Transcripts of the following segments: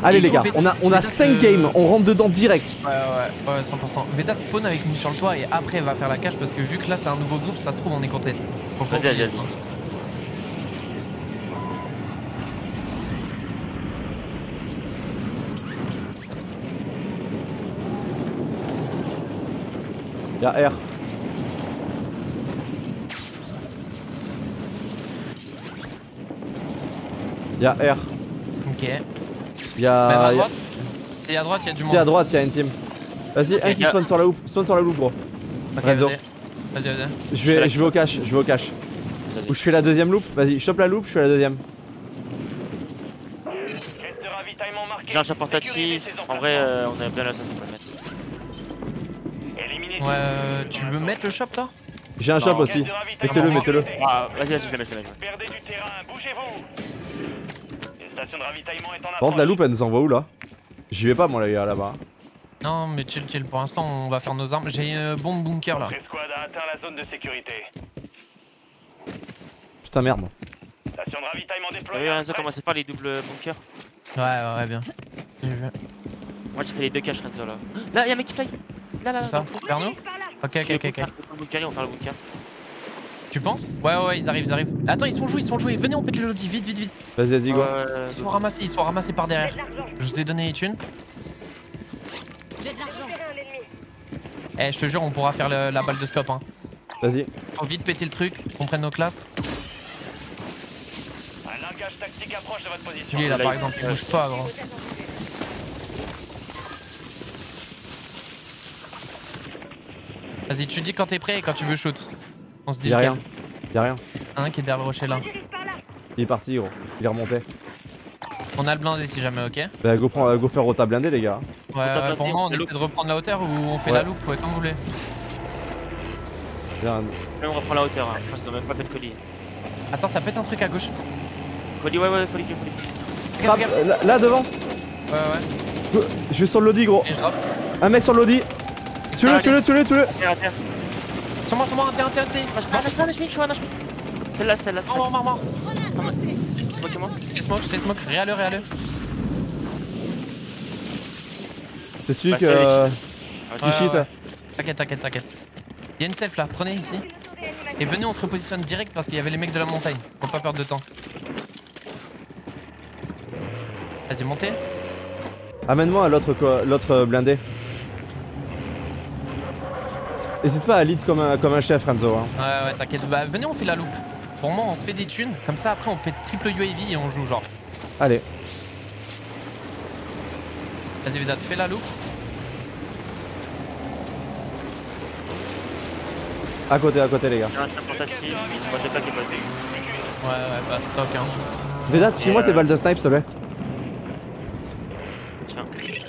Allez les gars, on a 5 games, on rentre dedans direct. Ouais, 100%. Vedat spawn avec nous sur le toit et après va faire la cache parce que vu que là c'est un nouveau groupe, ça se trouve on est contest. Vas-y. Y'a R. Y'a R. Ok. Y'a. C'est à droite, y'a du monde. C'est à droite, y'a une team. Vas-y, un qui spawn sur la loupe. Spawn sur la loupe, gros. Ok, vas-y. Je vais au cache, Ou je fais la deuxième loupe. Vas-y, chope la loupe, je fais la deuxième. J'ai un portatif. En vrai, on a bien la zone pour le mettre. Ouais, tu veux mettre le shop toi? J'ai un shop aussi. Mettez-le. Ah, vas-y, je le mets. Perdez du terrain, bougez-vous. Les stations de ravitaillement est en Par contre, la loupe, elle nous envoie où là? J'y vais pas, moi, les gars, là-bas. Non, mais chill. Pour l'instant, on va faire nos armes. J'ai une bombe bunker là. L'escouade a atteint la zone de sécurité. Putain, merde. Station de ravitaillement T'as déployée. vu, Renzo, comment c'est pas les doubles bunkers? Ouais, bien. J'ai vu. Moi, j'ai fait les deux caches, Renzo là. Là, y'a un mec qui fly. Là. Ça, vers nous? Ok. On va faire le bunker. Tu penses? Ouais, ils arrivent. Attends, ils se font jouer. Venez, on pète le lobby, vite. Vas-y, go. Ils sont ramassés par derrière. Je vous ai donné les thunes. J'ai de l'argent. Eh, je te jure, on pourra faire la balle de scope. Hein. Vas-y. Faut vite péter le truc, qu'on prenne nos classes. Un largage tactique approche de votre position. Lui là, par exemple, il bouge pas, gros. Vas-y, tu dis quand t'es prêt et quand tu veux shoot. On se dit. Y'a rien. Un qui est derrière le rocher là. Il est parti, gros. Il est remonté. On a le blindé si jamais, ok? Bah, go faire rota blindé, les gars. Ouais, pour moi, on essaie de reprendre la hauteur ou on fait la loupe, ouais, comme vous voulez. Même on reprend la hauteur, hein. Je pense qu'on a même pas fait de colis. Attends, ça pète un truc à gauche. Colis, ouais, colis. Regarde. Là devant. Ouais. Je vais sur le lodi, gros. Et je drop. Un mec sur le lodi. Tue-le. Terre. Sur moi, un TNT. Je suis un HP. Celle-là. Mort. Smoke-moi. Je smoke. Réale. C'est celui que. Ouais. Shit. T'inquiète. Y'a une safe là, prenez ici. Et venez, on se repositionne direct parce qu'il y avait les mecs de la montagne. Faut pas perdre de temps. Vas-y, montez. Amène-moi à l'autre blindé. N'hésite pas à lead comme un chef, Renzo. Hein. Ouais, t'inquiète. Bah, venez, on fait la loupe. Pour moi, on se fait des thunes. Comme ça, après, on pète triple UAV et on joue genre. Allez. Vas-y, Vedat, fais la loupe. À côté, les gars. J'ai un portatif. Moi, j'ai pas qui botte. Ouais, bah, stock, hein. Vedat, file-moi tes balles de snipe, s'il te plaît. Tiens.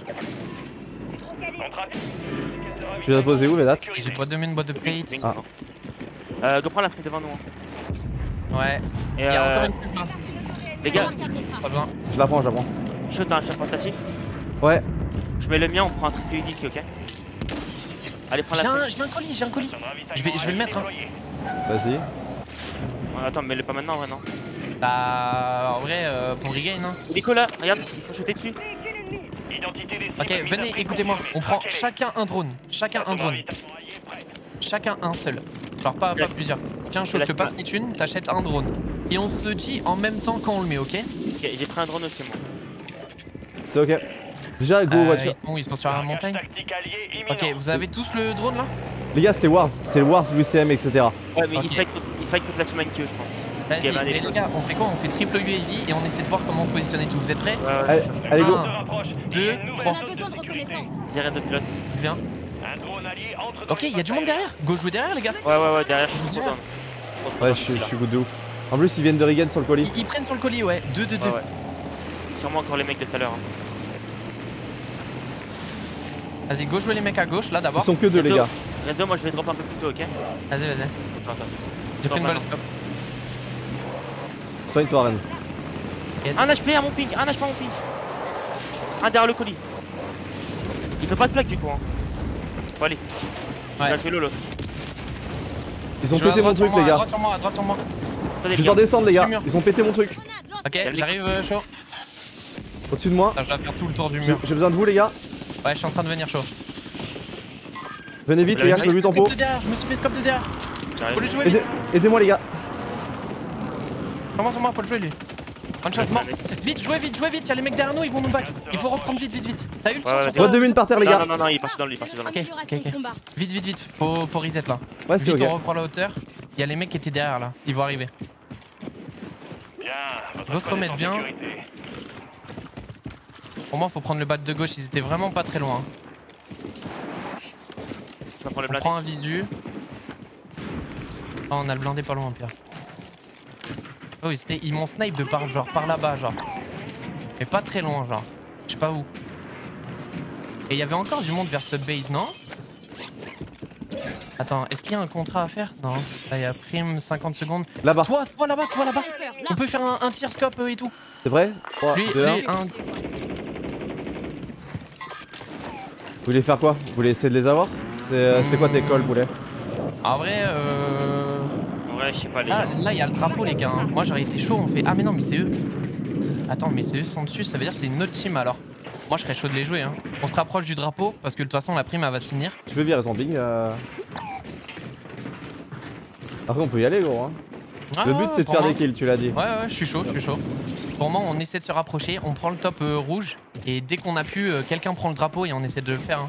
Tu les as posées où, Vedat? J'ai boîte de mine, boîte de plates. Go prends la frise devant nous. Hein. Ouais. Et Il y a encore une pute là. Les gars, Pas besoin. Je la prends. je t'as un chef portatif. Ouais. Je mets le mien, on prend un triple UD ici, ok? Allez, prends la frise. J'ai un colis. Je vais le mettre. Hein. Vas-y. Attends, mets-le pas maintenant, ouais, non? Bah, en vrai, pour regain, hein. Nico là, regarde, ils se sont jetés dessus. Ok, venez, écoutez-moi. On prend chacun un drone. Chacun un seul. Genre pas plusieurs. Tiens, je te passe mes thunes, t'achètes un drone. Et on se dit en même temps quand on le met, ok? Ok, j'ai pris un drone aussi, moi. C'est ok. Déjà, go voiture. Ils sont sur la montagne. Ok, vous avez tous le drone là? Les gars, c'est Wars, l'UCM, etc. Ouais, mais ils se fight contre la team IQ, je pense. Vas-y, les gars, on fait quoi? On fait triple UAV et on essaie de voir comment on se positionne et tout. Vous êtes prêts? Allez, go. 2, 3. On a besoin de reconnaissance. J'ai raison pilote. Viens. Ok, il y a du monde derrière. Go jouer derrière, les gars. Ouais, derrière, je suis trop down. Ouais, je suis good de ouf. En plus, ils viennent de Regen sur le colis. Ils prennent sur le colis, ouais. 2. Ouais. Sûrement encore les mecs de tout à l'heure. Vas-y, go jouer les mecs à gauche, là d'abord. Ils sont que deux, les gars. Renzo, moi je vais drop un peu plus tôt, ok? Vas-y. Attends. J'ai pris une balle scope. Soigne-toi, Renz. Un HP à mon ping, un Un derrière le colis. Il fait pas de plaque du coup, hein. Faut aller. Ouais. Là, fais-le l'autre. Ils ont pété mon truc, les gars. À droite sur moi. Je vais devoir descendre, les gars. Ils ont pété mon truc. Ok, j'arrive chaud. Au-dessus de moi. Ah, je vais faire tout le tour du J'ai mur. besoin de vous, les gars. Ouais, je suis en train de venir chaud. Venez vite, les gars, je me bute en pot. Scope de derrière, je me suis fait scope de derrière. Faut le jouer vite. Aidez-moi, les gars. Comment sur moi, faut le jouer lui. One shot mort. Vite, jouez vite, y'a les mecs derrière nous, ils vont nous back. Il faut reprendre vite. T'as eu le chance sur Droite de mine par terre, les gars. Non, il est parti dans lui, Ok. Vite. Faut reset là. Ouais, c'est Vite, ok. on reprend la hauteur. Y'a les mecs qui étaient derrière là, ils vont arriver. Bien. Faut se remettre bien. Pour moi, faut prendre le bat de gauche, ils étaient vraiment pas très loin. Je vais prendre le On blindé. prend un visu. Oh, on a le blindé pas loin, pire. Oh, ils m'ont snipe de par là-bas, genre. Mais pas très loin, genre. Je sais pas où. Et il y avait encore du monde vers ce base, non? Attends, est-ce qu'il y a un contrat à faire? Non. Là, il y a prime 50 secondes. Là-bas. Toi là-bas. On peut faire un tir scope et tout. C'est vrai 3, Lui, 2, 1. un. Vous voulez faire quoi? Vous voulez essayer de les avoir? C'est quoi tes calls, Boulet? En vrai, Ouais, je sais pas, les là, gars. il y a le drapeau, les gars. Hein. Moi, j'aurais été chaud. On fait. Ah, mais non, mais c'est eux. Attends, mais c'est eux qui sont dessus. Ça veut dire que c'est une autre team alors. Moi, je serais chaud de les jouer. Hein. On se rapproche du drapeau parce que de toute façon, la prime, elle va se finir. Tu peux virer ton ping Après, on peut y aller, gros. Hein. Ah, Le but, c'est de pour faire moi- des kills, tu l'as dit. Ouais, je suis chaud. Pour moi, on essaie de se rapprocher. On prend le top rouge. Et dès qu'on a pu, quelqu'un prend le drapeau et on essaie de le faire. Hein.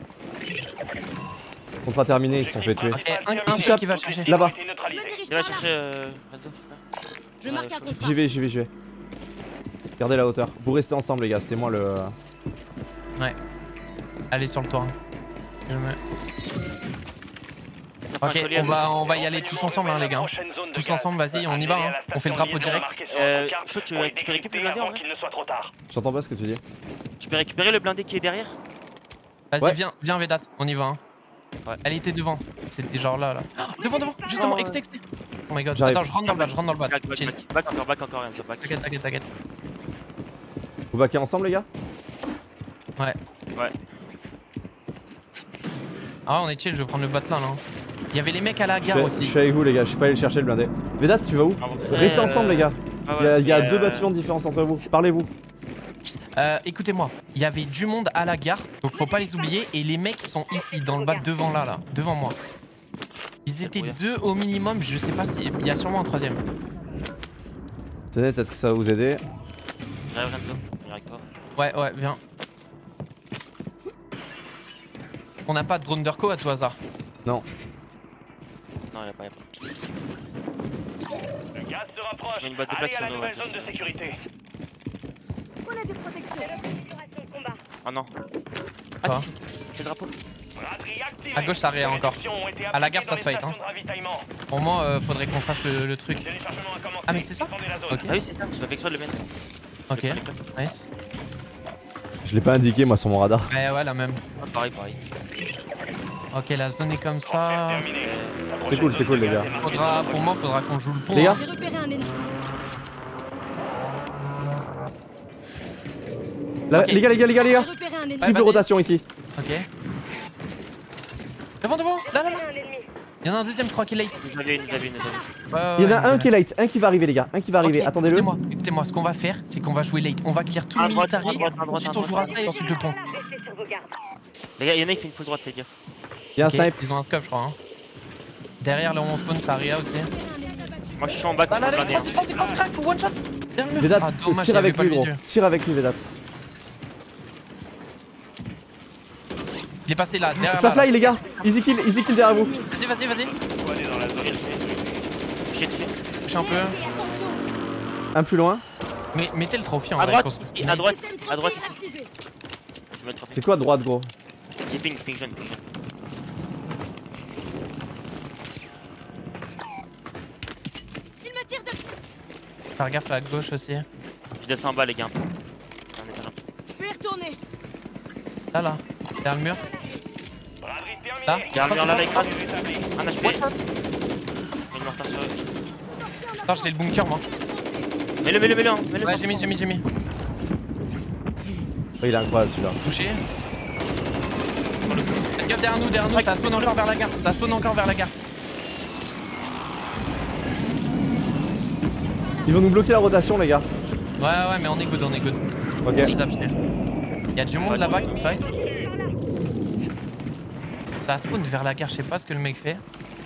Contrat terminé, ils se sont fait tuer. Et un Il seul s'échappe. qui va chercher. Là-bas. Je me dirige Il va par là. chercher Renzo. Je marque un contrat. J'y vais. Gardez la hauteur. Vous restez ensemble, les gars. C'est moi le. Ouais. Allez sur le toit. Je mets- Ok, on va y aller tous ensemble, hein, les gars. Tous ensemble, vas-y, on y va. Hein. On fait le drapeau direct. Chaud, tu peux récupérer le blindé en vrai? J'entends pas ce que tu dis. Tu peux récupérer le blindé qui est derrière? Vas-y, Ouais. viens Vedat, on y va. Hein. Ouais. Elle était devant. C'était genre là. Ah, devant, justement, Oh, exté. Oh my god, J'arrive. attends, je rentre dans le bas, Chill. Back encore, Renzo, back. T'inquiète. Vous baquez ensemble, les gars? Ouais. Ah, on est chill, je vais prendre le bat là. Il y avait les mecs à la gare Je aussi. suis avec vous, les gars. Je suis pas allé le chercher, le blindé. Vedat, tu vas où? Restez ensemble, les gars. Il y a deux bâtiments de différence entre vous. Parlez-vous. Écoutez-moi, il y avait du monde à la gare, donc faut pas les oublier. Et les mecs sont ici, dans le bas devant là, devant moi. Ils étaient deux au minimum, je sais pas si. Il y a sûrement un troisième. Tenez, peut-être que ça va vous aider. J'arrive, Renzo. Viens avec toi. Ouais, viens. On n'a pas de drone d'Urco à tout hasard. Non. Non, y'a pas. Le gaz se rapproche. Je mets une boîte de Allez plaques à la sur nous, nouvelle ouais. zone de sécurité. Oh non. Quoi? Ah si, c'est le drapeau. Braderie activée. À gauche, ça réa encore. Les réductions ont été À la gare, appliquées ça se dans fight, les stations de ravitaillement. Pour moi, faudrait qu'on fasse le truc. Téléchargement a commencé. Ah, mais c'est ça? Défendez la zone. Ok. Ah oui, c'est ça, je vais faire exprès de le mettre. Ok, nice. Je l'ai pas indiqué, moi, sur mon radar. Ouais, la même. Ah, pareil. Ok, la zone est comme ça. Terminé. C'est cool, les gars. Pour moi, faudra qu'on joue le pont. Les gars, hein. J'ai repéré un ennemi. là, Ok. les gars. J'ai repéré un ennemi. Ouais, Triple vas-y. rotation ici. Ok. Devant, là. Il y en a un deuxième, je crois, qui est late. Nous avez une. Il y en a un qui est late, un qui va arriver, les gars. Un qui va arriver. Ok, Attendez-le. Écoutez-moi, ce qu'on va faire, c'est qu'on va jouer late. On va clear tout le À droite, military. à droite, Ensuite, on jouera ça et ensuite le pont. Les gars, y'en a qui fait une fausse droite, les gars. Il y a un Ok, snipe. ils ont un scope, je crois. Hein. Derrière, là où on spawn, c'est Aria aussi. Moi, je suis en bas. Là, c'est cross crack, one shot. Derrière le mur. Vedat, Ah, dommage, tire il y avait avec pas lui, le gros. visu. Tire avec lui, Vedat. Il est passé là, derrière Ça là. fly, les gars. Easy kill derrière vous. Vas-y. Faut aller dans la zone. J'ai Touche un peu. Attention. Un plus loin. Mais mettez le trophy en à vrai. droite, qu'on se- ici, à droite Système ici. activé. Je vais te C'est quoi à droite, gros? J'ai ping jeune. Il me tire dessus. Faire gaffe à gauche aussi. Je descends en bas, les gars. Je peux y retourner. Là. Derrière le mur. Braderie terminée. Là. Y'a un mur là, l'écran. Rétabli. Un HP. One shot. Une mortar sur eux. Attends, j'ai le bunker moi. Mets-le. Ouais, j'ai mis. Oh, il est incroyable celui-là. Touché. Faites gaffe derrière nous, ça spawn encore vers la gare. Ils vont nous bloquer la rotation, les gars. Ouais, mais on est good. Ok. Il y a du monde là-bas qui fight. Ça spawn vers la gare, je sais pas ce que le mec fait.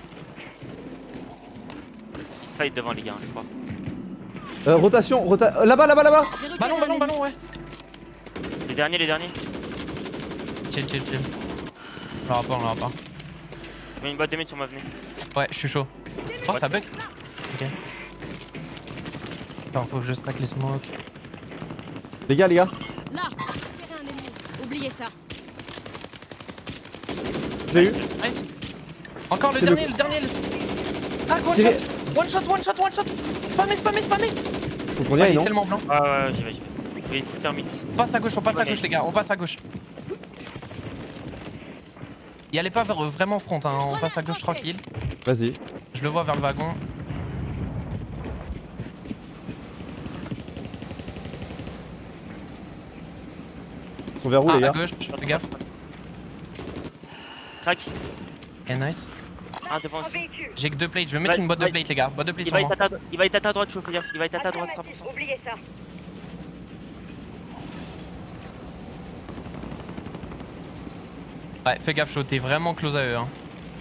Il se fight devant les gars, je crois. Rotation, là-bas. J'ai repéré Ballon, un ballon, ennemi. ballon, ouais. Les derniers. Chill. On l'aura pas. Je mets une boîte de mine sur ma venue. Ouais, je suis chaud. Oh, ça bug. Ok. Attends, faut que je stack les smokes. Les gars. Là, j'ai repéré un ennemi. Oubliez ça. Je l'ai eu. Nice. Encore le C'est dernier. Ah, one shot. Spammé. Faut qu'on y aille, Il est non? tellement blanc. Ouais, j'y vais. Il est terminé. On passe à gauche, les gars. On passe à gauche. Y allez pas vers vraiment front, hein. On passe à gauche tranquille. Vas-y. Je le vois vers le wagon. Ils sont vers où, les À gars? gauche, fais gaffe. Crac. Ok, nice. Un devant aussi. J'ai que 2 plates, je vais mettre une boîte de plate, les gars. Boîte de plate Il sur va moi. être à ta droite, chaud, fais gaffe. Il va être à ta droite 100%. Oubliez ça. Ouais, fais gaffe, chaud. T'es vraiment close à eux, hein.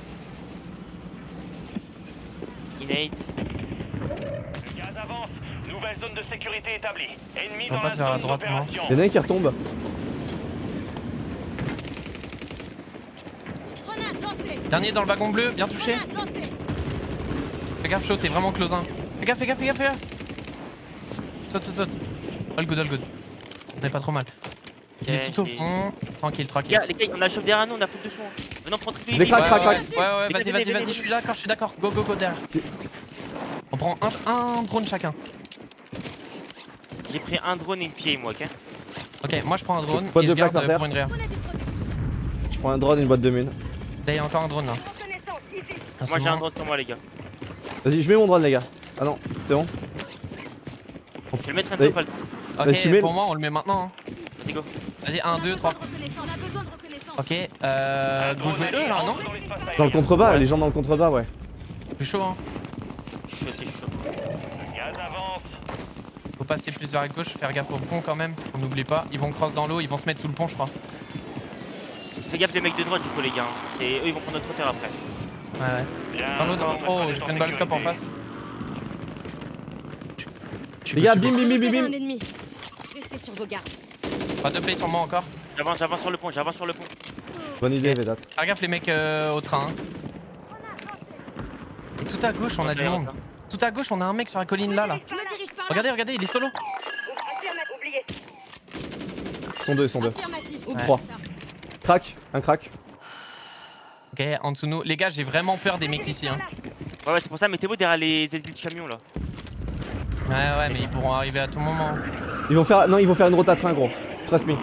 Innate. Le gaz avance. Nouvelle zone de sécurité établie. Ennemi On dans passe la vers la zone droite, moi. d'opération. Y'en a un qui retombe. Grenade lancée. Dernier dans le wagon bleu, bien touché. Grenade lancée. Fais gaffe, chaud, t'es vraiment close, hein. Fais gaffe. Saute. All good. On est pas trop mal. Il est tout au fond. Tranquille. Les gars, on a le chef derrière nous, on a full de soin. Venons prendre Les crac. Ouais, vas-y, je suis d'accord. Go derrière. On prend un drone chacun. J'ai pris un drone et une pied, moi, ok? Ok, moi je prends un drone Boîte et de je garde plaques par pour une réa. Grenade de protection. Je prends un drone et une boîte de mine. Là, il y a encore un drone là. Reconnaissance ici. Moi, j'ai un drone sur moi, les gars. Vas-y, je mets mon drone, les gars. Ah non, c'est bon. Je vais le mettre un Vas-y. peu pas le temps. Vas-y, tu mets- Ok, pour moi on le met maintenant. Hein. Vas-y, go. Vas-y, 1, 2, 3. On a besoin de reconnaissance. Ok, go jouer eux là, non? Dans l'espace aérien. Dans le contrebas, les gens dans le contrebas, ouais. C'est chaud, hein. Je suis aussi chaud. Le gaz avance. Faut passer plus vers la gauche, faire gaffe au pont quand même. On n'oublie pas, ils vont cross dans l'eau, ils vont se mettre sous le pont, je crois. Fais gaffe des mecs de droite, du coup, les gars. Eux, ils vont prendre notre terre après. Ouais. Bien. Dans l'autre, oh, j'ai pris une balle scope en face. Les gars, bim. J'ai repéré un ennemi. Restez sur vos gardes. Pas de play sur moi encore. J'avance sur le pont. Bonne idée, Vedat. Faire gaffe les mecs au train. Hein. Et tout à gauche, on a du monde. Tout à gauche, on a un mec sur la colline là. Je me dirige par là. Regardez, il est solo. Oubliez. Ils sont deux. Affirmatif. Oubliez Trois. ça. Un crack. Ok, en dessous de nous. Les gars, j'ai vraiment peur des mecs ici. Hein. Ouais, c'est pour ça, mettez-vous derrière les ailes du camion là. Ouais, mais ils pourront arriver à tout moment. Ils vont faire une rota train, gros. Trust me.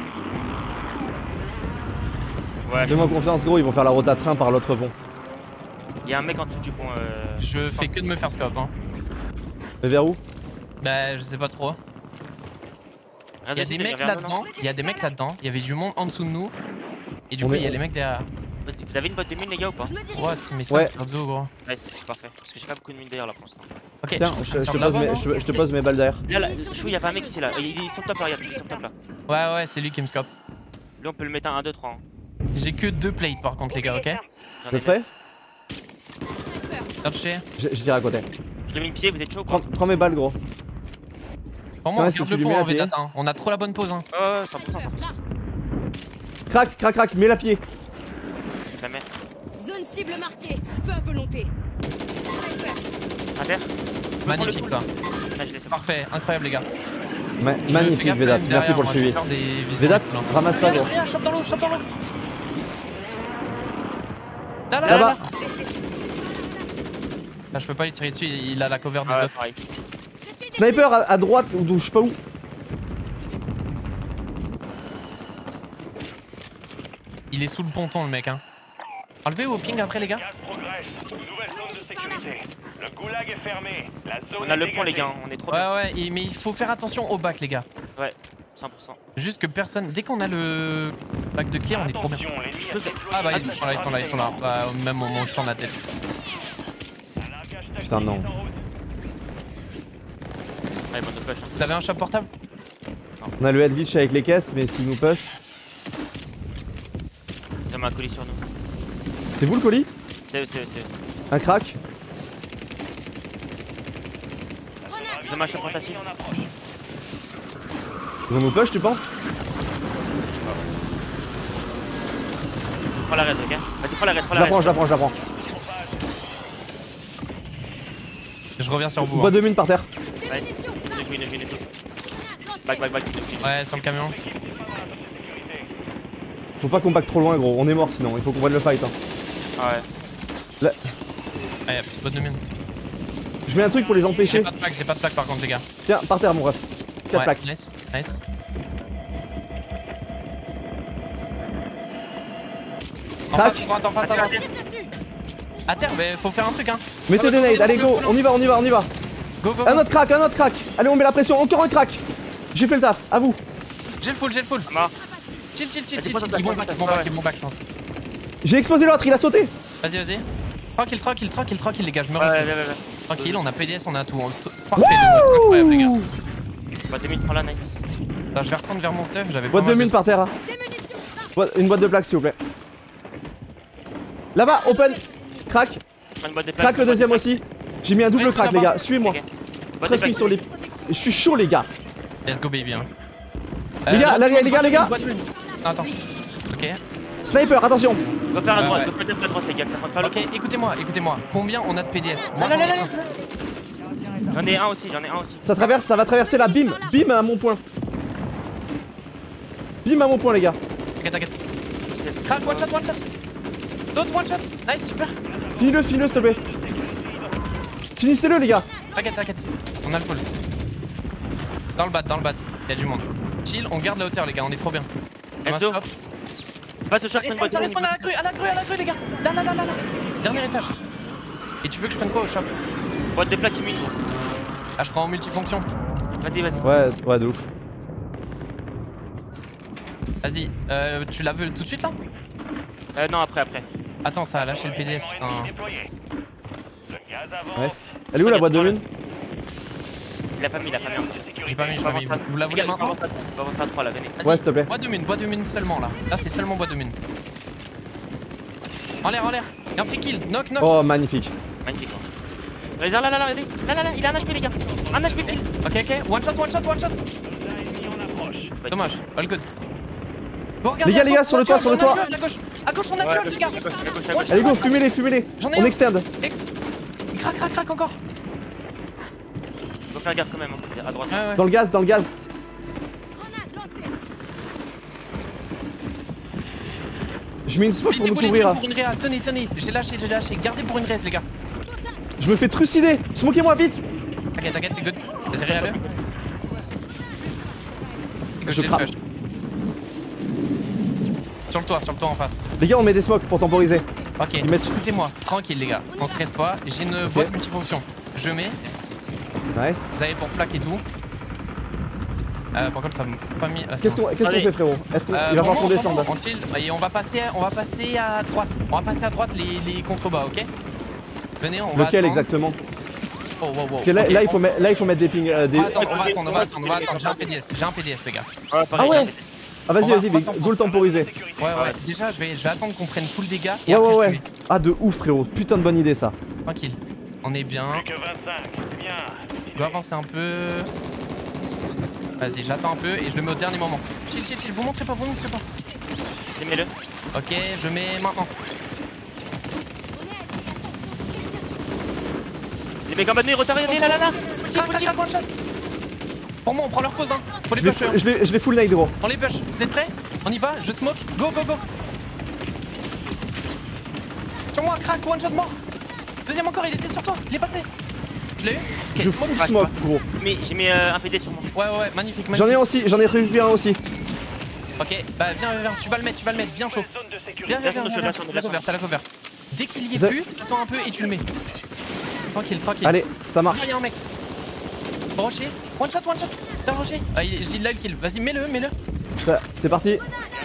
Ouais, Fais-moi confiance, gros, ils vont faire la rota train par l'autre pont. il y a un mec en dessous du pont. Je fais que de me faire scope. Hein. Mais vers où? Bah, je sais pas trop. Il y a des mecs là-dedans. Il y a avait du monde en dessous de nous. Et du coup, il y a les mecs derrière. Vous avez une boîte de mine, les gars, ou pas? Je me dirige. Ouais, mais ça, Ouais. c'est dos, gros. Ouais, c'est parfait. Parce que j'ai pas beaucoup de mine d'ailleurs là pour l'instant. Ok, Tiens, je te pose mes balles derrière. Là, chou, il y avait un mec ici là. Il est sur le top là, regarde, il est sur le top là. Ouais, c'est lui qui me scope. Lui, on peut le mettre un 1, 2, 3. Hein. J'ai que 2 plates par contre, les gars, ok? J'en T'es ai prêt? Sniper. Top touché. Je tire à côté. Je l'ai mis une pied, vous êtes chaud ou pas? Prends mes balles, gros. Pour moi, on est-ce que garde tu le lui pont mets en à pied Vedat, hein. On a trop la bonne pause, hein. Ouais, 100%. Sniper. Là. Crac, mets la pied. Jamais. Zone cible marquée. Feu à volonté. Sniper. À terre. Magnifique ça. Là, je laisse. Parfait, incroyable, les gars. Magnifique, Vedat. Merci pour le suivi. Vedat, ramasse ça, gros. Chope dans l'eau. Là. Là-bas. Là, je peux pas lui tirer dessus, il a la cover des Ah, ouais, autres. pareil. Sniper à droite, ou je sais pas où. Il est sous le ponton, le mec, hein. Enlevez au ping après, les gars. Gaz progresse. Nouvelle zone de sécurité. Le goulag est fermé. La zone On a est le pont, les dégagée. gars, on est trop bien. Ouais, mais il faut faire attention au bac, les gars. Ouais, 100%. Juste que personne. Dès qu'on a le bac de clear, on est trop bien. Attention, l'ennemi a déployé Ah bah, un ils sont là. Bah, même au moment où je tourne la tête. Un largage tactique Putain, non. est en route. Allez, bonne push. Vous avez un shop portable? Non. On a le head glitch avec les caisses, mais s'il nous push. Ils ont un colis sur nous. C'est vous le colis? C'est eux. Un crack? Ils ont ma chope tentative. Ils vont nous push, tu penses? Prends la raise, ok? Vas-y, prends la raise, Je la prends. Je reviens sur vous. Boîte de mine par terre. Ouais, une et tout. Back. Ouais, sur le camion. Faut pas qu'on back trop loin, gros. On est mort sinon. Il faut qu'on prenne le fight. Hein. Ah ouais. Là. Ah, y'a plus de boîte de mine. Je mets un truc pour les empêcher. J'ai pas de plaque par contre, les gars. Tiens, par terre, mon ref. 4 plaques. Nice. Crac. En face, avant. À terre, mais faut faire un truc, hein. Mettez des nades, allez go, on y va. Go. Un autre crack. Allez, on met la pression, encore un crack. J'ai fait le taf, à vous. J'ai le full. Mort. Chill. Vas-y, Ils pose vont back, je pense. J'ai explosé l'autre, il a sauté. Vas-y. Tranquille, les gars, je me Ouais. reste. Tranquille, on a PDS, on a tout. Parfait, incroyable, les gars. Boîte de mine, prends la nice. Attends, je vais reprendre vers mon stuff, j'avais Boîte de mine par terre. Hein. Une boîte de plaques, s'il vous plaît. Là-bas, open. Crack. Une boîte de plaques. Crack le deuxième aussi. J'ai mis un double Ouais, crack, les gars. Suivez-moi. Ok. Boîte 13 de kills plaques. sur les. Je suis chaud, les gars. Let's go, baby. Hein. Les gars, les gars. Attends. Ok. Sniper, attention. Go faire à droite, Ouais. go faire à droite, les gars, que ça prend pas le Ok, écoutez-moi. Combien on a de PDS? Moi, Là. j'en ai un. J'en ai un aussi. Ça va traverser là. Bim à mon point. Bim à mon point, les gars. T'inquiète. Crack, one shot. D'autres one shot. Nice, super. Finis-le, s'il te plaît. Finissez-le, les gars. T'inquiète. On a le full. Dans le bat, y'a du monde. Chill, on garde la hauteur, les gars, on est trop bien. Enzo. Passe le shot, prends une boîte Ça de mine. respawn à la crue, les gars. Là. Dernier étage. Et tu veux que je prenne quoi au shop? Boîte de plaques qui mine. Ah, je prends en multifonction. Vas-y. Ouais, de ouf. Vas-y, tu la veux tout de suite là? Non, après. Attends, ça a lâché le PDS, putain. Ouais. Elle est où la boîte de mine? Il a pas mis. J'ai pas mis. Vous la voulez maintenant? On va avancer à 3 là, venez. Vas-y. Ouais, s'il te plaît. Boîte de mine seulement là. Là, c'est seulement boîte de mine. En l'air. Y'a un free kill. Knock. Oh, magnifique. Magnifique. Regarde là, regardez. Là, il a un HP, les gars. Un HP kill. Ok. One shot. Dommage. All good. Bon, Les gars, sur le toit. À gauche, on a tué, les gars. Allez, go, fumez-les. J'en ai On un. extend. Crac encore. Faut faire gaffe quand même, à droite. Ouais. Dans le gaz. Je mets une smoke pour nous couvrir. Pour une réa. Tenez. J'ai lâché. Gardez pour une raise, les gars. Je me fais trucider. Smokez-moi vite. T'inquiète, t'es good. Vas-y, réa-le. Je frappe. Sur le toit en face. Les gars, on met des smokes pour temporiser. Ok, écoutez-moi, tranquille les gars, on stresse pas, j'ai une boîte multifonction. Je mets, Nice. vous avez pour plaque et tout. Par contre ça m'a pas mis... Qu'est-ce qu'on fait, frérot? Est-ce qu'il va falloir qu'on descende? On chill, et on va passer à droite. On va passer à droite les contrebas, ok? Venez, on va Lequel attendre. exactement? Oh, wow. Parce que là, il faut mettre des pings. On va attendre, j'ai un PDS les gars. Ah ouais. Ah vas-y, go le temporiser. Ouais, déjà je vais attendre qu'on prenne full dégâts et après je te Ouais. mets. Ah de ouf, frérot. Putain de bonne idée ça. Tranquille, on est bien. Plus que 25, bien. Je dois avancer un peu. Vas-y, j'attends un peu et je le mets au dernier moment. Chill, vous montrez pas. Mets-le. Ok, je mets maintenant. Les mecs en bas de nous, retardez, là. Pour moi, on prend leur cause, hein. Faut les Je push. vais full nade, gros. On les push. Vous êtes prêts? On y va, je smoke. Go. Sur moi, crack, one shot mort. Deuxième encore, il était sur toi. Il est passé. Je l'ai eu? Ok, Je full smoke, gros. J'ai mis un PD sur moi. Ouais, magnifique. J'en ai revu un aussi. Ok, bah viens, tu vas le mettre, viens chaud. Zone de sécurité. Viens, t'as la cover. Dès qu'il y est plus, attends un peu et tu le mets. Tranquille. Allez, ça marche. Il y a un mec. Rocher, one shot. T'as rocher. Ah, il a le kill. Vas-y, mets-le. C'est parti.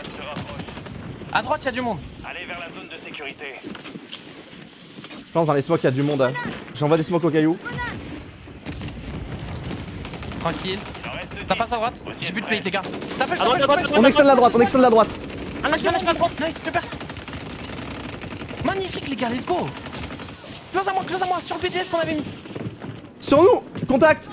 À droite, il y a du monde. Allez vers la zone de sécurité. Je pense dans les smokes, il y a du monde. Hein. J'envoie des smokes aux cailloux. Tranquille. Il en reste Ça passe à droite. J'ai plus de plate les gars. Ça fait, On extend la droite, on extend la droite. Un lâche pas à droite. Nice, super. Magnifique les gars, let's go. Close à moi, sur le PTS qu'on avait mis. Sur nous, contact.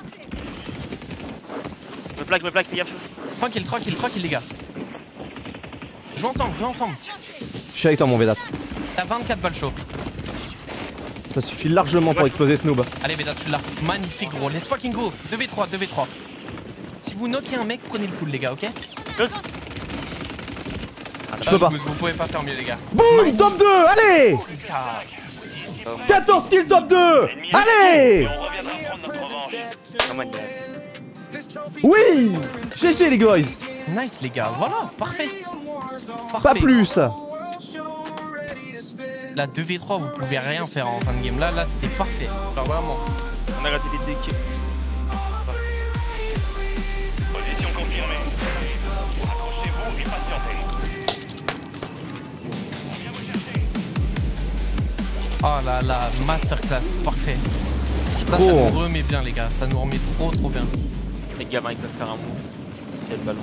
Me plaque, fais gaffe. Tranquille les gars. Jouons ensemble. Je suis avec toi mon Vedat. T'as 24 balles chaud. Ça suffit largement pour exploser ce noob. Allez Vedat, je suis là. Magnifique gros, let's fucking go. 2v3. Si vous knockez un mec, prenez le full les gars, ok? Je peux pas. Vous pouvez pas faire mieux les gars. Boum, top 2, allez. 14 kills top 2. Allez. On reviendra prendre notre revanche. Oui. GG les guys. Nice les gars, voilà, parfait. Pas plus. Là 2v3 vous pouvez rien faire en fin de game. Là c'est parfait. Genre vraiment. On a raté des decks. Position confirmée. Accrochez-vous et patientez. Oh là là, masterclass, parfait. Ça nous remet bien les gars, ça nous remet trop bien. Les gamins ils peuvent faire un move. Quel ballon.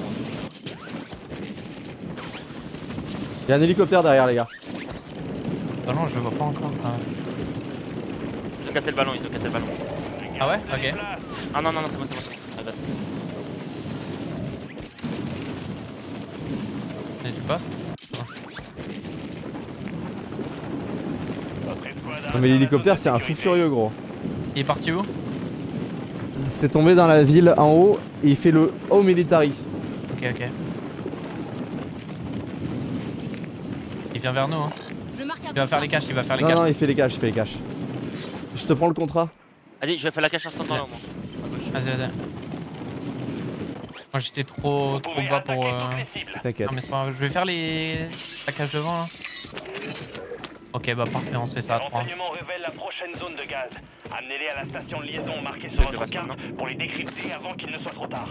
Y'a un hélicoptère derrière les gars. Ah non, je le vois pas encore. Ils ont cassé le ballon, Ah ouais? Ok. Ah non, c'est bon. Et tu passes? Non mais l'hélicoptère c'est un fou furieux gros. Il est parti où? C'est tombé dans la ville en haut et il fait le haut military. Ok. Il vient vers nous hein. Il va faire les caches, Non, il fait les caches, Je te prends le contrat. Vas-y, je vais faire la cache instant dans moi. Vas-y. Moi j'étais trop bas pour... T'inquiète. Non mais c'est pas grave, je vais faire la cache devant là. Ok bah parfait, on se fait ça à 3. L'enseignement révèle la prochaine zone de gaz. Amenez-les à la station de liaison marquée sur votre carte pour les décrypter avant qu'il ne soit trop tard.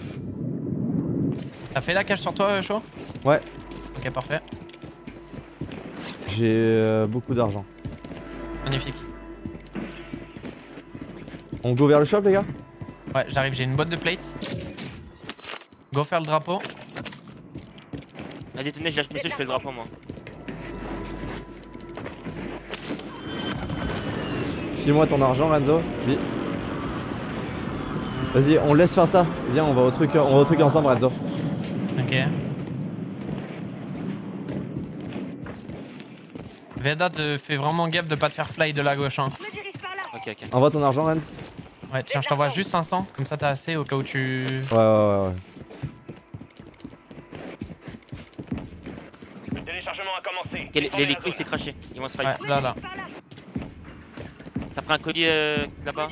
T'as fait la cache sur toi chaud? Ouais. Ok parfait. J'ai beaucoup d'argent. Magnifique. On go vers le shop les gars? Ouais j'arrive, j'ai une boîte de plates. Go faire le drapeau. Vas-y tenez, je lâche monsieur, je fais le drapeau moi. File-moi ton argent Renzo. Vas-y, on laisse faire ça. Viens, on va au truc ensemble Renzo. Ok. Vedat fait vraiment gaffe de pas te faire fly de la gauche hein. Ok. Envoie ton argent Renz. Ouais tiens je t'envoie juste 500, comme ça t'as assez au cas où tu... Ouais. Téléchargement a commencé. L'hélico il s'est craché, ils vont se fight. Ouais là. Ça prend un colis là-bas.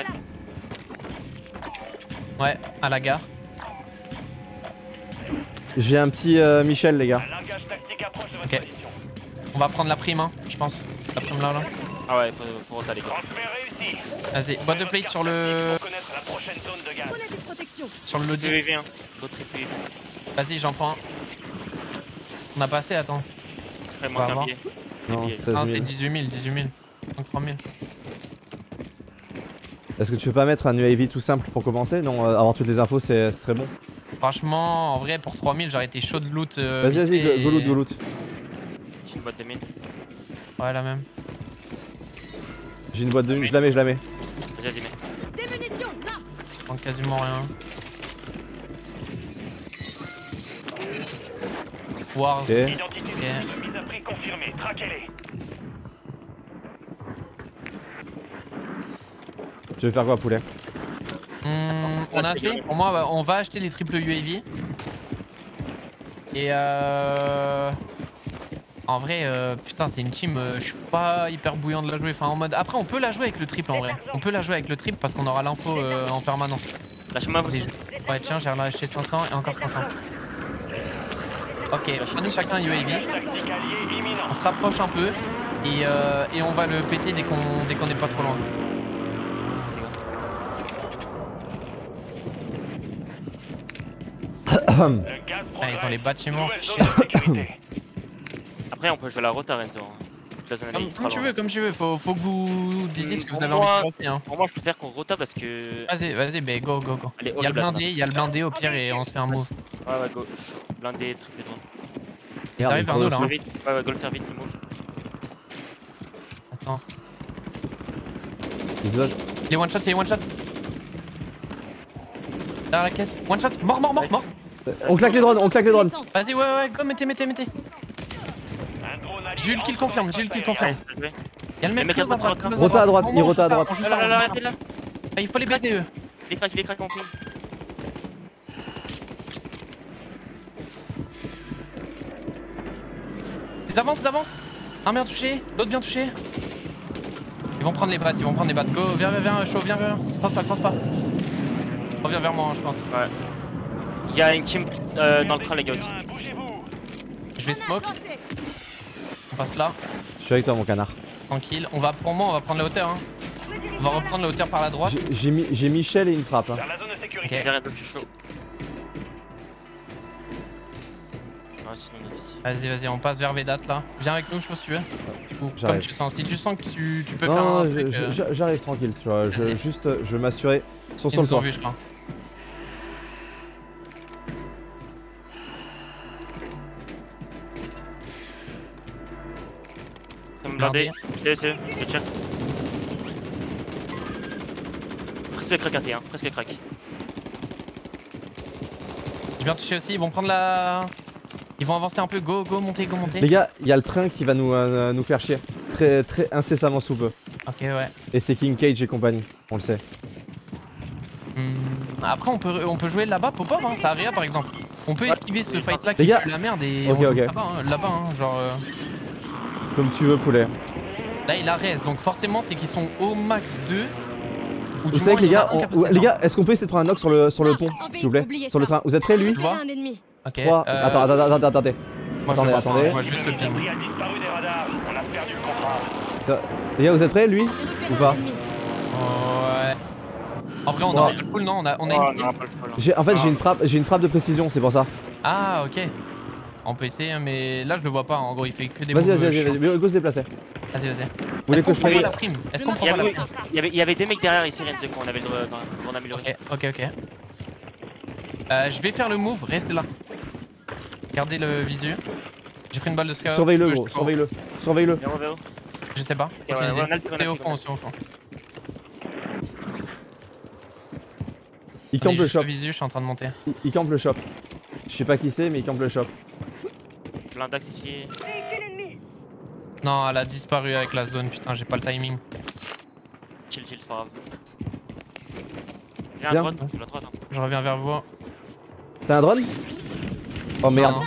Ouais, à la gare. J'ai un petit Michel les gars. Ok. On va prendre la prime hein, je pense. La prime là. Ah ouais, faut retaler les gars. Vas-y, boîte de plate sur le... Sur le loading. PVV hein. Vas-y, j'en prends un. On a passé, attends. Après, manque un billet. Non, 16 000. non, c'était 18 000. Donc 3 000. Est-ce que tu veux pas mettre un UAV tout simple pour commencer? Non, avoir toutes les infos c'est très bon. Franchement, en vrai, pour 3 000, j'aurais été chaud de loot. Vas-y, go loot. J'ai une boîte de mine. Ouais, la même. J'ai une boîte de mine, je la mets. Vas-y, mets. Des munitions, là. Je prends quasiment rien. Wars. Ok. Identité de mise à prix confirmée. Traquez-les. Tu veux faire quoi poulet? On a assez. Pour moi, on va acheter les triple UAV. Et en vrai, putain, c'est une team. Je suis pas hyper bouillant de la jouer. Enfin, en mode. Après, on peut la jouer avec le triple en vrai. On peut la jouer avec le triple parce qu'on aura l'info en permanence. Lâche-moi aussi. Ouais, tiens, j'ai acheté 500 et encore 500. Ok, prenez chacun un UAV. On se rapproche un peu et on va le péter dès qu'on est pas trop loin. Ah, ils ont les bâtiments. Après, on peut jouer la rota, Renzo. toute la zone Comme tu veux, faut que vous disiez ce que vous avez envie de faire aussi. Hein. Pour moi, je préfère qu'on rota parce que. Vas-y, mais go. Allez, Il y a le blindé au pire et on se fait un move. Ouais, go. Blindé, triple drone. Ça arrive vers nous là. Hein. Ouais, go le faire vite, le move. Attends. Il est one shot. Derrière la caisse. One shot, mort. On claque les drones. Vas-y, ouais, go, mettez. J'ai eu le kill confirme. Y'a le mec close à droite. Rota à droite, il rota à droite. Là. Il faut les baiser eux. Il est crack mon ping. Ils avancent. Un bien touché, l'autre bien touché. Ils vont prendre les battes. Go, viens, chaud, viens. Pense pas. Reviens vers moi, je pense. Ouais. Il y a une team dans le train, les gars aussi. Je vais smoke. On passe là. Je suis avec toi, mon canard. Tranquille. On va prendre la hauteur. Hein. On va reprendre la hauteur par la droite. J'ai Michel et une frappe. Hein. Okay. J'arrête de plus chaud. Vas-y, on passe vers Vedat là. Viens avec nous, je pense que tu veux. Ou comme tu sens. Si tu sens que tu peux faire un truc. J'arrive tranquille, tu vois. Je veux m'assurer. Ils sont sur le toit. Je crois. Blindé, je check. Presque craqué, hein, presque crack. J'ai bien touché aussi, ils vont prendre la... Ils vont avancer un peu, go, monter. Les gars, il y a le train qui va nous faire chier. Très incessamment sous peu. Ok, ouais. Et c'est King Cage et compagnie, on le sait. Après, on peut jouer là-bas, Popov, hein, ça arrive par exemple. On peut esquiver ce fight là qui pue la merde et on joue là-bas, genre... Comme tu veux, poulet. Là, il a res, donc forcément, c'est qu'ils sont au max 2. Vous savez que les gars, est-ce qu'on peut essayer de prendre un knock sur le pont, s'il vous plaît? Sur le train. Vous êtes prêts, lui? Ok. Attendez. Moi, je vois juste le ping. Les gars, vous êtes prêts, lui? Ou pas? Ouais. En vrai, on a un full, non? On a une... En fait, j'ai une frappe de précision, c'est pour ça. Ah, ok. On peut essayer, mais là je le vois pas. En gros, il fait que des. Vas-y, go se déplacer. Vas-y. Vous voulez que je prenne la prime? Est-ce qu'on prend pas la prime? Il y avait deux mecs derrière ici, Renzo, qu'on avait le droit d'en améliorer. Ok. Je vais faire le move, restez là. Gardez le visu. J'ai pris une balle de scout. Surveille-le, gros, surveille-le. Je sais pas. C'est au fond. Il campe le shop. Je suis en train de monter. Il campe le shop. Je sais pas qui c'est, mais il campe le shop. Blindax ici. Non, elle a disparu avec la zone, putain, j'ai pas le timing. Chill, c'est pas grave. J'ai un drone, la droite. Je reviens vers vous. T'as un drone? Oh merde.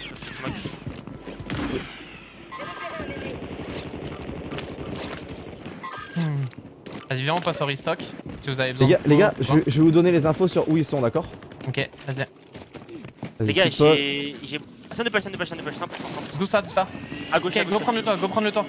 Vas-y, viens, on passe au restock. Si vous avez besoin. Les gars, je vais vous donner les infos sur où ils sont, d'accord? Ok, vas-y. Les gars, j'ai. Scène de pêche, simple. D'où ça? À gauche, ok, go prendre le temps.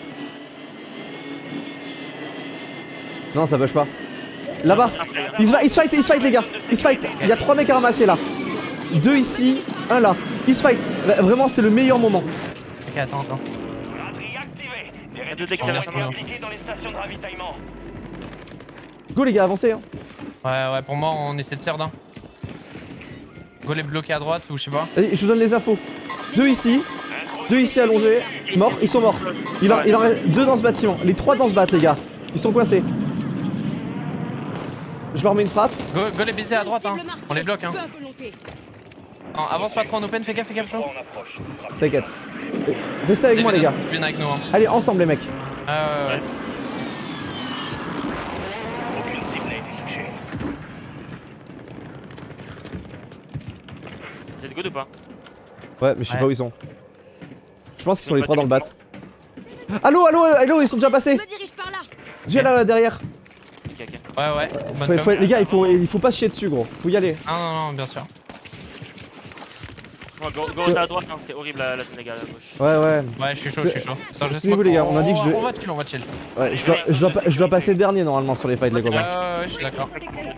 Non, ça bouge pas. Là-bas. Il se fight les gars. Il se fight. Il y a 3 mecs à ramasser là. 2 ici, 1 là. Il se fight. Vraiment, c'est le meilleur moment. Ok, attends. Il y a 2 decks dans les stations de ravitaillement. Go les gars, avancez. Hein. Ouais, pour moi, on essaie de serre d'un. Go les bloquer à droite ou je sais pas. Allez, je vous donne les infos. 2 ici allongés. Morts, ils sont morts. Il en reste 2 dans ce bâtiment. Les 3 dans ce bat, les gars. Ils sont coincés. Je leur mets une frappe. Go les baiser à droite, hein. On les bloque, hein. Non, avance pas trop en open, fais gaffe. T'inquiète. Restez avec moi, les gars. Viens avec nous, hein. Allez, ensemble, les mecs. Ouais. Vous êtes good ou pas? Ouais, mais je sais pas où ils sont. Je pense qu'ils sont les 3 dans le bat. Allo, ils sont déjà passés. J'ai là derrière. Ouais. Les gars, il faut pas se chier dessus, gros. Faut y aller. Non, bien sûr. Go à droite, hein. C'est horrible la zone les gars à gauche. Ouais, je suis chaud. Suivez-vous les gars, on a dit que on va chill. Ouais, je dois passer dernier normalement sur les fights, les copains. Ouais, je suis d'accord.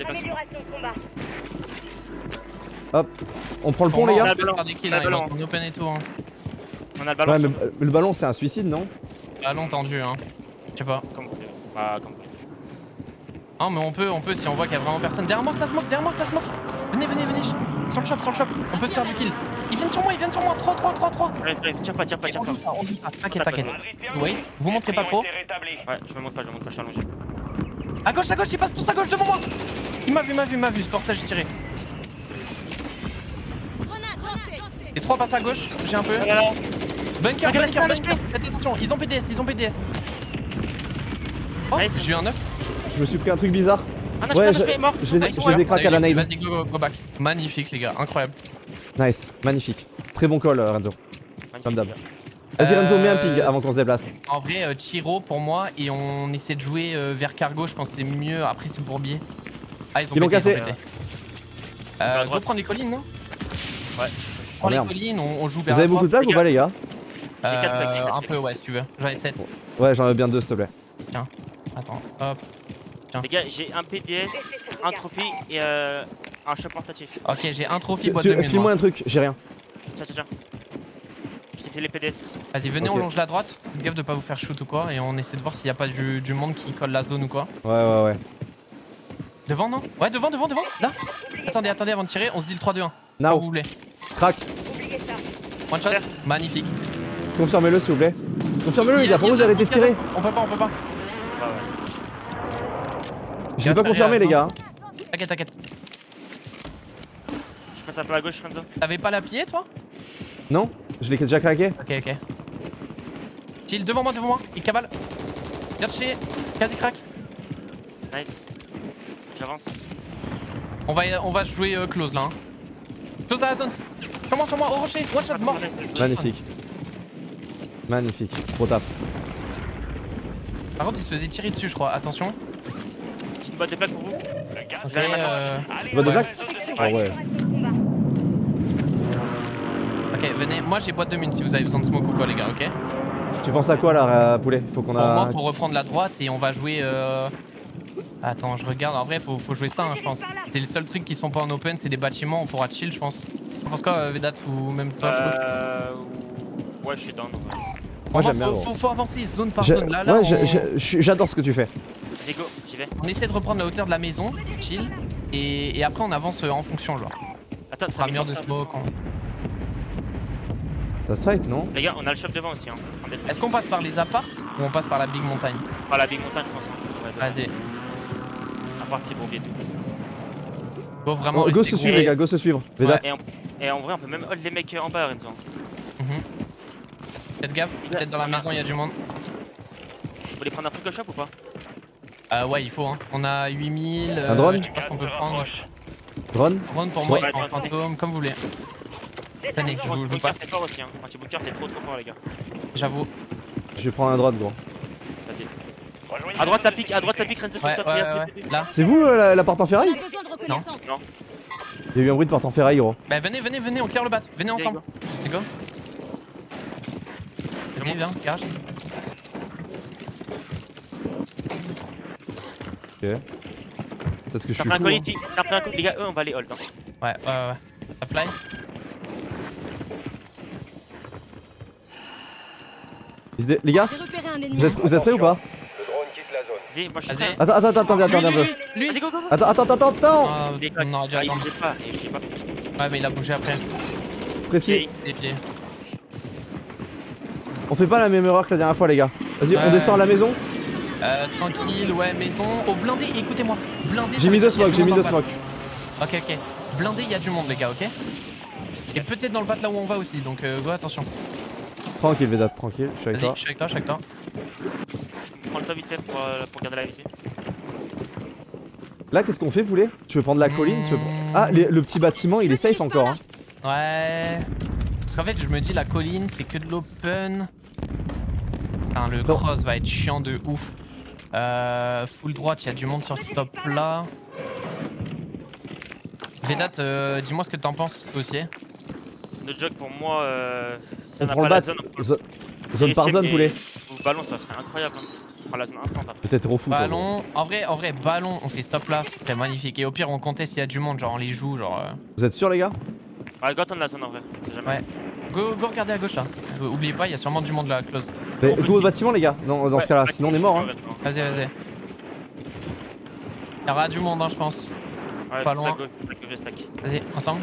Hop, on prend le pont, les gars. On open et tout, hein. On a le ballon. Ouais, mais le ballon, c'est un suicide, non? Ballon tendu, hein. Je sais pas. Comme vous voulez. Bah, comme vous voulez. Non, mais on peut si on voit qu'il y a vraiment personne. Derrière moi, ça smoke, Venez. Sur le shop. On peut se faire du kill. Ils viennent sur moi. 3. Ouais, tire pas. On dit pas. T'inquiète. Wait, vous montrez pas trop. Ouais, je me montre pas, je suis allongé. À gauche, ils passent tous à gauche devant moi. Il m'a vu, c'est pour ça que j'ai tiré. Les 3 passent à gauche, j'ai un peu. Bunker. Faites attention, ils ont PDS. Oh, Nice. j'ai eu un 9. Je me suis pris un truc bizarre. Ouais, je mort. Je les ai craqués à la nade. Vas-y, go back. Magnifique, les gars, incroyable. Nice, magnifique. Très bon call, Renzo. Comme d'hab. Vas-y, Renzo, mets un ping avant qu'on se déplace. En vrai, Tiro pour moi, et on essaie de jouer vers cargo, je pense que c'est mieux. Après, c'est bourbier. Ah, ils ont cassé. Go prendre les collines, non? Ouais. Prends les collines, on joue vers. Vous avez beaucoup de plaques ou pas, les gars? Un peu, ouais, si tu veux. J'en ai 7. Ouais, j'en ai bien 2, s'il te plaît. Tiens, attends, hop. Les gars, j'ai un PDS, un trophy et un shop portatif. Ok, j'ai un trophy boîte de mine. File-moi un truc, j'ai rien. Tiens. Je t'ai fait les PDS. Vas-y, venez, on longe la droite. Faites gaffe de pas vous faire shoot ou quoi. Et on essaie de voir s'il y a pas du monde qui colle la zone ou quoi. Ouais. Devant, non? Ouais, devant. Là. Attendez avant de tirer. On se dit le 3-2-1. Now. Quand vous voulez. Crac. One shot. Magnifique. Confirmez-le, s'il vous plaît. Confirmez-le, les gars. Pourquoi vous arrêtez de tirer? On peut pas. Je l'ai pas confirmé, les gars. T'inquiète. Je passe un peu à gauche, Renzo. T'avais pas la pied, toi? Non? Je l'ai déjà craqué. Ok. Chill, devant moi. Il cavale. Viens de chez. Quasi crack. Nice. J'avance. On va jouer close là. Close à la zone. Sur moi, au rocher. One shot, mort. Magnifique. Trop taf. Par contre, il se faisait tirer dessus, je crois. Attention. Petite boîte de plaques pour vous. Ok, Boîte de plaques? Oh ouais. Ok, venez. Moi, j'ai boîte de mine si vous avez besoin de smoke ou quoi, les gars, ok? Tu penses à quoi là, poulet? Faut qu'on Pour moi, a. pour reprendre la droite et on va jouer. Attends, je regarde. En vrai, faut jouer ça, hein, je pense. C'est le seul truc qui sont pas en open, c'est des bâtiments. On pourra chill, je pense. Tu penses quoi, Vedat, ou même toi, Flo? Ouais, je suis down. Moi j'aime bien. Faut avancer zone par zone. Là, j'adore ce que tu fais. Let's go, j'y vais. On essaie de reprendre la hauteur de la maison, chill. Et après, on avance en fonction, genre. Attends, ça sera mur de smoke. Ça se fight, non? Les gars, on a le shop devant aussi. Hein. Est-ce qu'on passe par les apparts ou on passe par la big montagne? Par la big montagne, je pense. Vas-y. À partir pour bien. Go vraiment. Go se suivre, les gars, go se suivre. Vedat. Et en vrai, on peut même hold les mecs en bas, Renzo. Faites gaffe, peut-être dans la maison il y a du monde. Vous voulez prendre un truc au shop ou pas? Ouais, il faut, hein. On a 8000. Un drone? Je sais pas ce qu'on peut prendre. Drone? Drone pour moi, il prend fantôme, comme vous voulez. Tenez, je vous passe. C'est fort aussi, hein. Anti-bunker, c'est trop fort, les gars. J'avoue. Je vais prendre un drone, gros. Vas-y. À droite, ça pique, Renzo. Ouais. Là. C'est vous la porte en ferraille? Non. Il y a eu un bruit de porte en ferraille, gros. Bah, venez, on clear le bat. Venez ensemble. Let's go. Vas-y, viens, garage. Ok. Peut-être que je Ça suis prend un fou. colis ici, ça prend un colis. Les gars, eux, on va les hold. Hein. Ouais. Ça fly. Les gars, J'ai repéré un ennemi. vous êtes prêts ou pas? Vas-y, moi je suis Vas-y. prêt. Attendez un peu. Lui. Vas-y, go. Attends. On aurait dû Il attendre. bougeait pas. Ouais, mais il a bougé après. Précis. Les pieds. On fait pas la même erreur que la dernière fois, les gars. Vas-y, on descend à la maison. Tranquille, ouais, maison. Oh, blindé, écoutez-moi. Blindé. J'ai mis 2 smokes, Ok. Blindé, il y a du monde, les gars, ok? Et peut-être dans le bat là où on va aussi, donc go, attention. Tranquille, Vedat, tranquille, je suis avec toi. Je suis avec toi. Je prends le temps vite fait pour garder la vie ici. Là, qu'est-ce qu'on fait, poulet? Tu veux prendre la colline? Ah, le petit bâtiment, il est safe encore, hein. Ouais. Parce qu'en fait, je me dis, la colline, c'est que de l'open. Putain, le cross va être chiant de ouf. Full droite, il y a du monde sur ce stop là. Vedat, dis-moi ce que t'en penses aussi. No joke pour moi, On prend le bat. Zone par zone, poulet. Ou ballon, ça serait incroyable. Hein. On prend la zone instant. Peut-être trop fou. Ballon, en vrai, ballon, on fait stop là, c'est magnifique. Et au pire, on comptait s'il y a du monde, genre on les joue, genre. Vous êtes sûr, les gars? Ouais, go attendre la zone en vrai. C'est jamais. Ouais. Go regarder à gauche là. Oubliez pas, il y a sûrement du monde là, close. Mais go au bâtiment les gars, dans ce cas là, sinon on est mort hein. Vas-y. Il y aura du monde hein, je pense. Ouais, pas loin. Vas-y, ensemble.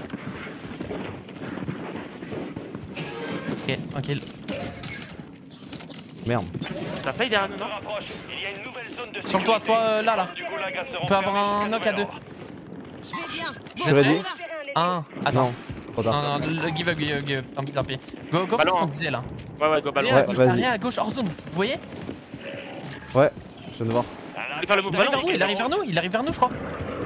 Ok, tranquille. Merde. Ça faille derrière nous, non? Sur toi, là. On peut avoir un knock à 2. Je vais bien. Je suis ready. Un. Attends. Non, trop tard. Non, le give up. Tant pis. Go, faire ce qu'on disait là. Ouais, go ballon. Ouais, T'as vas-y. rien à gauche, hors zone. Vous voyez? Ouais, je viens de voir. Il faire le move Il arrive ballon. il arrive vers nous, je crois.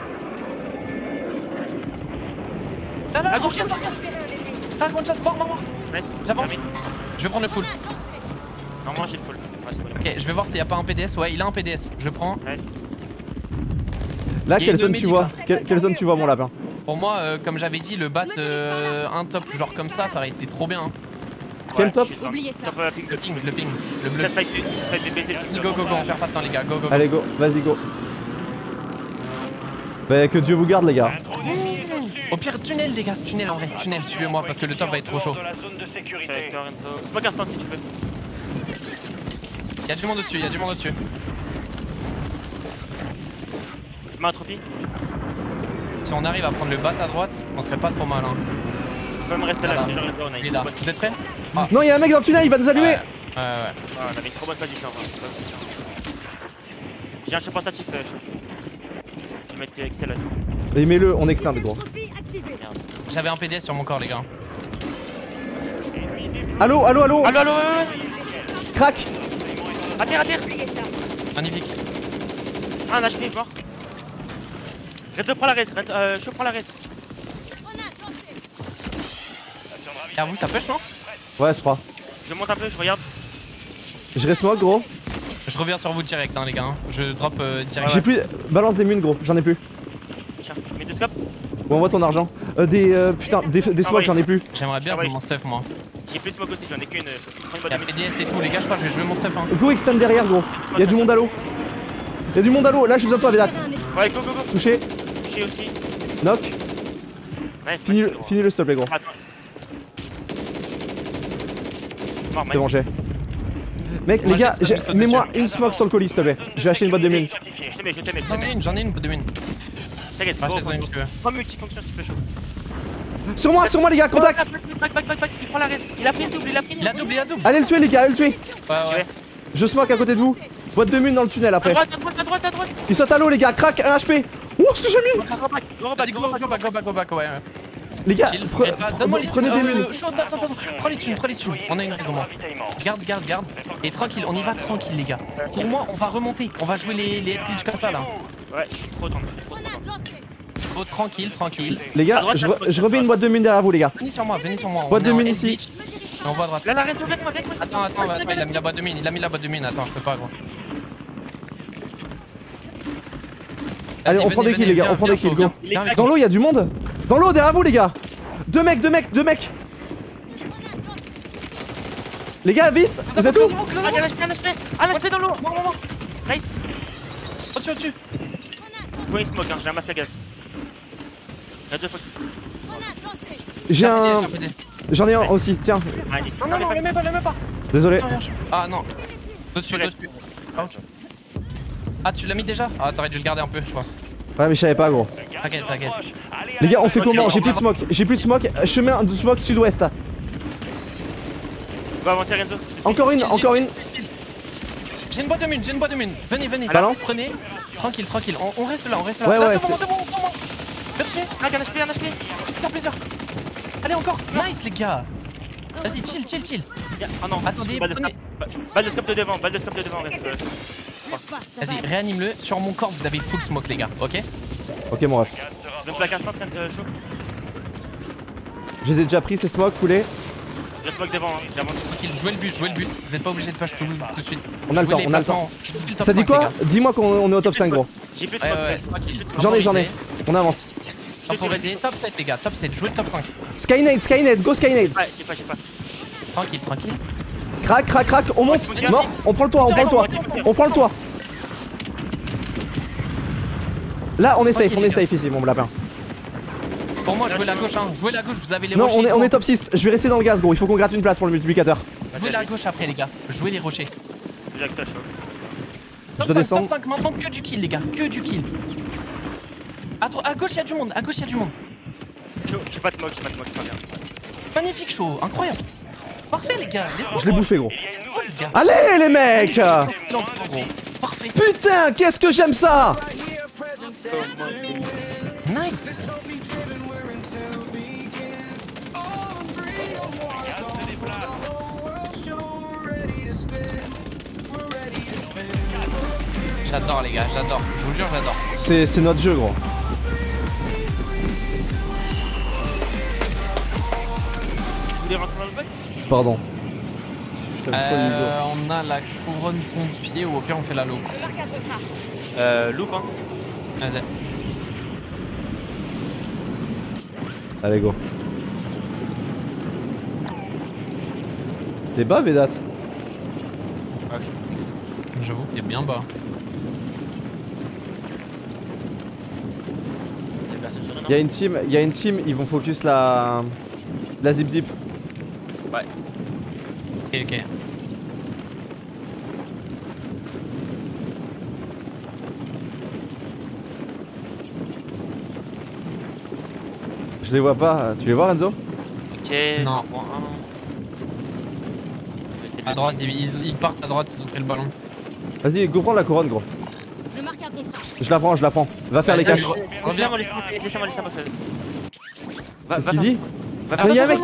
Là, à gauche, one shot, mort. Nice. J'avance. Je vais prendre le full. Normalement j'ai le full. Ouais, c'est bon. Ok, je vais voir s'il y a pas un PDS. Ouais, il a un PDS. Je prends. Ouais. Là, Il y a quelle une zone médic, tu vois? là. Quelle zone tu vois mon lapin? Pour moi, comme j'avais dit, le bat un top genre comme ça aurait été trop bien. Hein. Quel top? Oubliez ça. Le ping, le bleu. Ça fight des baisers. Go, on perd pas de temps les gars, go. Allez go, vas-y go. Bah que Dieu vous garde les gars. Au pire, tunnel les gars, tunnel en vrai, tunnel, suivez-moi parce que le top va être trop chaud. C'est pas qu'un stand si tu veux. Y'a du monde au-dessus, Tu m'as un trophy? Si on arrive à prendre le bat à droite, on serait pas trop mal. Hein. Tu peux me rester là, je regarde on a Il est une là, bonne vous êtes prêts? Non, y'a un mec dans le tunnel, il va nous allumer. Ouais. Ah, on avait une trop bonne position. J'ai un chef portatif. Je vais mettre Excel là. Et mets-le, on externe gros. J'avais un PDS sur mon corps les gars. Allo. Allo. Crac. À terre. Magnifique. Un HP mort. Red prends la res, je prends la res. Et à vous ça push non? Ouais, je crois. Je monte un peu, je regarde. Je reste smoke gros. Je reviens sur vous direct hein les gars. Je drop direct. J'ai plus. Balance des munes gros, j'en ai plus. Tiens, je mets deux scopes. Bon, envoie ton argent. Putain, des smokes, ouais. j'en ai plus. J'aimerais bien jouer mon stuff moi. J'ai plus de smoke aussi, j'en ai qu'une. Y'a PDS et tout les gars, je crois que je vais jouer mon stuff hein. Go extend derrière gros. Y'a du monde à l'eau. Y'a du monde à l'eau. Là, j'ai besoin de toi, Vedat. Ouais, go. Touché. Touché aussi. Knock. Nice. Finis le s'il te plaît gros. Mort, C'est bon, j'ai. Mec, les gars, mets-moi une smoke sur le colis s'il te plaît. Je vais acheter une boîte de mines. Je te mets. J'en ai une de mine. T'inquiète, Ah, je te donne une si tu veux. prends multifonction si tu fais chaud. Sur moi les gars, contact. Back, il prend la res. Il a pris une double, Il a double. Allez le tuer les gars, allez le tuer. Ouais. Je smoke à côté de vous. Boîte de mine dans le tunnel après. À droite. Il saute à l'eau les gars, crac, 1 HP. Ouh, ce que j'ai mis. Vas-y, go back, ouais. Les gars, Chill. prenez des munes. Attends, prends les thunes. On a une raison moi. Garde. Et tranquille, on y va tranquille les gars. Pour moi, on va remonter. On va jouer les glitch comme ça là. Ouais, je suis trop tendu. Oh, tranquille. Les gars, je remets une boîte de mine derrière vous les gars. Venez sur moi. Boîte On de est en mine S ici. glitch. Et on voit à droite. Là, arrête, avec moi. Attends, il a mis la boîte de mine. Attends, je peux pas gros. Allez, on prend des kills les gars, on prend des kills, go. Viens, Dans l'eau, y'a du monde. Dans l'eau, derrière vous les gars. Deux mecs. Les gars, vite. Vous êtes où? Un HP dans l'eau. Nice. Au-dessus. Je vois une smoke, j'ai un masque à gaz. Il y a deux fois. J'ai un... J'en ai un aussi, tiens. Non, les mets pas. Désolé. Ah non. Dessus. Ah, tu l'as mis déjà? Ah, t'aurais dû le garder un peu, je pense. Ouais, mais je savais pas gros. T'inquiète. Les gars, on fait comment? J'ai plus de smoke. Chemin de smoke sud-ouest. On va avancer Renzo. Encore une. J'ai une boîte de mine. Venez. Balance. Prenez. Tranquille. On reste là. Ouais. Là, devant moi. Cherchez. Un HP. Plusieurs. Allez, encore. Nice, les gars. Vas-y, chill. Ah non, Attendez, prenez. balle de scope de devant, Renzo. Vas-y, réanime-le. Sur mon corps, vous avez full smoke, les gars, ok? Ok, mon ref. Je me plaque un stand chaud. Je les ai déjà pris ces smokes, coulés. Je smoke devant, j'avance. Tranquille, jouez le bus. Vous êtes pas obligé de push tout de suite. On a le Jouez temps, les placements. Je suis le top Ça dit 5, quoi? les gars. Dis-moi qu'on est au top 5 gros. J'ai plus de Ouais, smoke. tranquille. J'en ai. On avance. Temporisé. Top 7, les gars, top 7. Jouez le top 5. Skynet, go Skynet. Ouais, j'ai pas. Tranquille. Crac, on monte. Mort, on prend le toit. Là, on est safe ici, mon lapin. Pour moi, jouez la gauche, hein. Jouez la gauche, vous avez les Non, rochers. on est top 6. Je vais rester dans le gaz, gros. Il faut qu'on gratte une place pour le multiplicateur. Jouez la gauche après, les gars. Jouez les rochers. Jacques Tache. Je dois descendre. Top 5, maintenant que du kill, les gars. Que du kill. À gauche, y'a du monde. À gauche, y'a du monde. Je suis pas de moque, je suis pas bien. Magnifique show, incroyable. Parfait, les gars. Je l'ai bouffé, gros. Il y a une nouvelle zone. Allez, les mecs. Parfait. Putain, qu'est-ce que j'aime ça. Nice. J'adore les gars, j'adore. Je vous jure, j'adore. C'est notre jeu, gros. Vous voulez rentrer dans le bac? Pardon. J'aime trop le niveau. On a la couronne pompier ou au pire on fait la loupe. Loupe hein. Vas-y. Allez, go. T'es bas, Vedat? J'avoue qu'il est bien bas. Y'a une team, ils vont focus la zip zip. Ouais. Ok. Je les vois pas. Tu les vois, Renzo? Ok. Non. Bon, À droite, ils partent à droite, ils ont pris le ballon. Vas-y, go prendre la couronne, gros. Je marque un contrat. Je la prends. Va faire les caches. Laissez-moi laissez-moi. Qu'est-ce qu'il dit? Y'a un mec.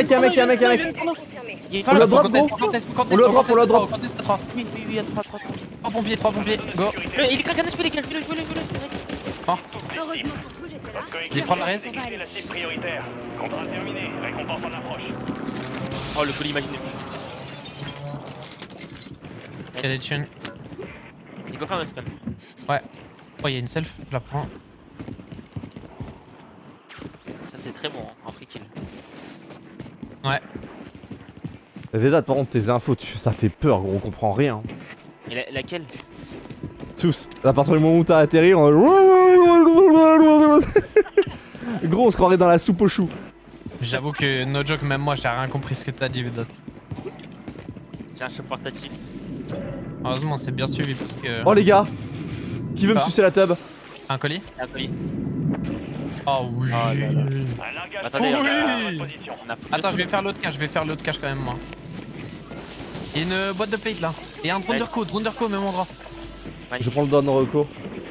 On le drop, gros. On le drop. Oui, il y a 3. 3 pompiers, go. Il est craqué HP les gars, je le. Heureusement pour vous, j'étais là. Il prend la reste. On va aller. La cible prioritaire. Contrat terminé. Récompense en approche. Oh le colis imagine. Il y a des thunes. C'est quoi faire notre spam? Ouais. Oh, il y a une self, je la prends. Ça c'est très bon, hein, un free kill. Ouais. Vedat, par contre, tes infos, ça fait peur, gros. On comprend rien. Et laquelle? Tous. À partir du moment où t'as atterri, on... Gros, on se croirait dans la soupe aux choux. J'avoue que no joke, même moi j'ai rien compris ce que t'as dit, Vedat. J'ai un shop portatif. Heureusement, c'est bien suivi parce que. Oh, les gars. Qui veut me Ah. sucer la tub? Un colis? Un colis. Oh oui. Oh là là. Un largage Attendez, à oui. votre position. On a Attends, je vais faire l'autre cache, quand même moi. Il y a une boîte de plate là. Et un drone de au même endroit. Je prends le don Rocco.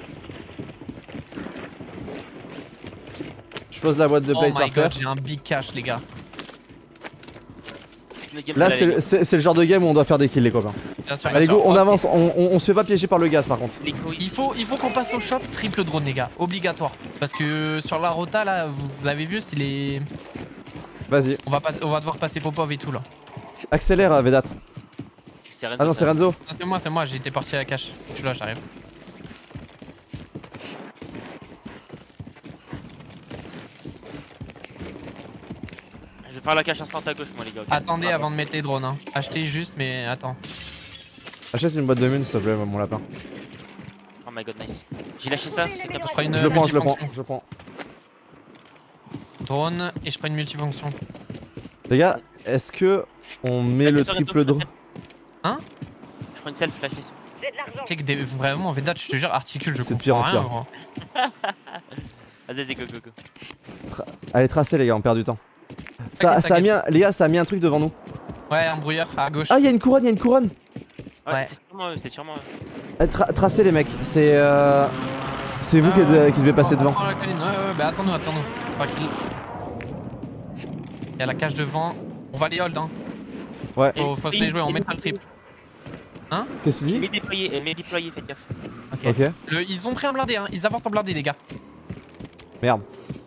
Je pose la boîte de Oh plate my par terre. god, j'ai un big cache les gars. Là, c'est le genre de game où on doit faire des kills, les copains. Bien sûr, Allez, bien go, sûr. on Ok. avance. On se fait pas piéger par le gaz, par contre. Il faut qu'on passe au shop triple drone les gars, obligatoire. Parce que sur la rota là, vous l'avez vu, c'est les. Vas-y. On va devoir passer Popov et tout là. Accélère, Vedat. Ah non, c'est Renzo. Non, c'est moi, j'ai été parti à la cache. Je suis là, j'arrive. Je vais faire la cache instant à gauche moi les gars. Okay. Attendez avant de mettre les drones, hein. Achetez juste, mais attends. Achète une boîte de mine, s'il te plaît, mon lapin. Oh my god, nice. J'ai lâché ça, c'est Je prends une Je le prends. multifonction. Drone et je prends une multifonction. Les gars, est-ce que on met le triple drone? Hein? Je prends une self flashée. Tu sais que vraiment, Vedat, je te jure, articule, je C'est de pire comprends en rien. pire. Gros. Vas-y, go. Allez, tracez, les gars, on perd du temps. Ça a mis les gars, ça a mis un truc devant nous. Ouais, un brouilleur à gauche. Ah, y'a une couronne. Ouais. C'est sûrement. Tracez, les mecs. C'est vous qui devez passer devant. Prends la colline. Ouais, bah attends-nous. Tranquille. Y'a la cage devant. On va les hold, hein. Ouais. Faut se les jouer, on mettra le triple. Hein? Qu'est-ce que tu dis? Mais déployé, faites gaffe. Ok. Ils ont pris un blindé, hein. Ils avancent en blindé, les gars. Merde.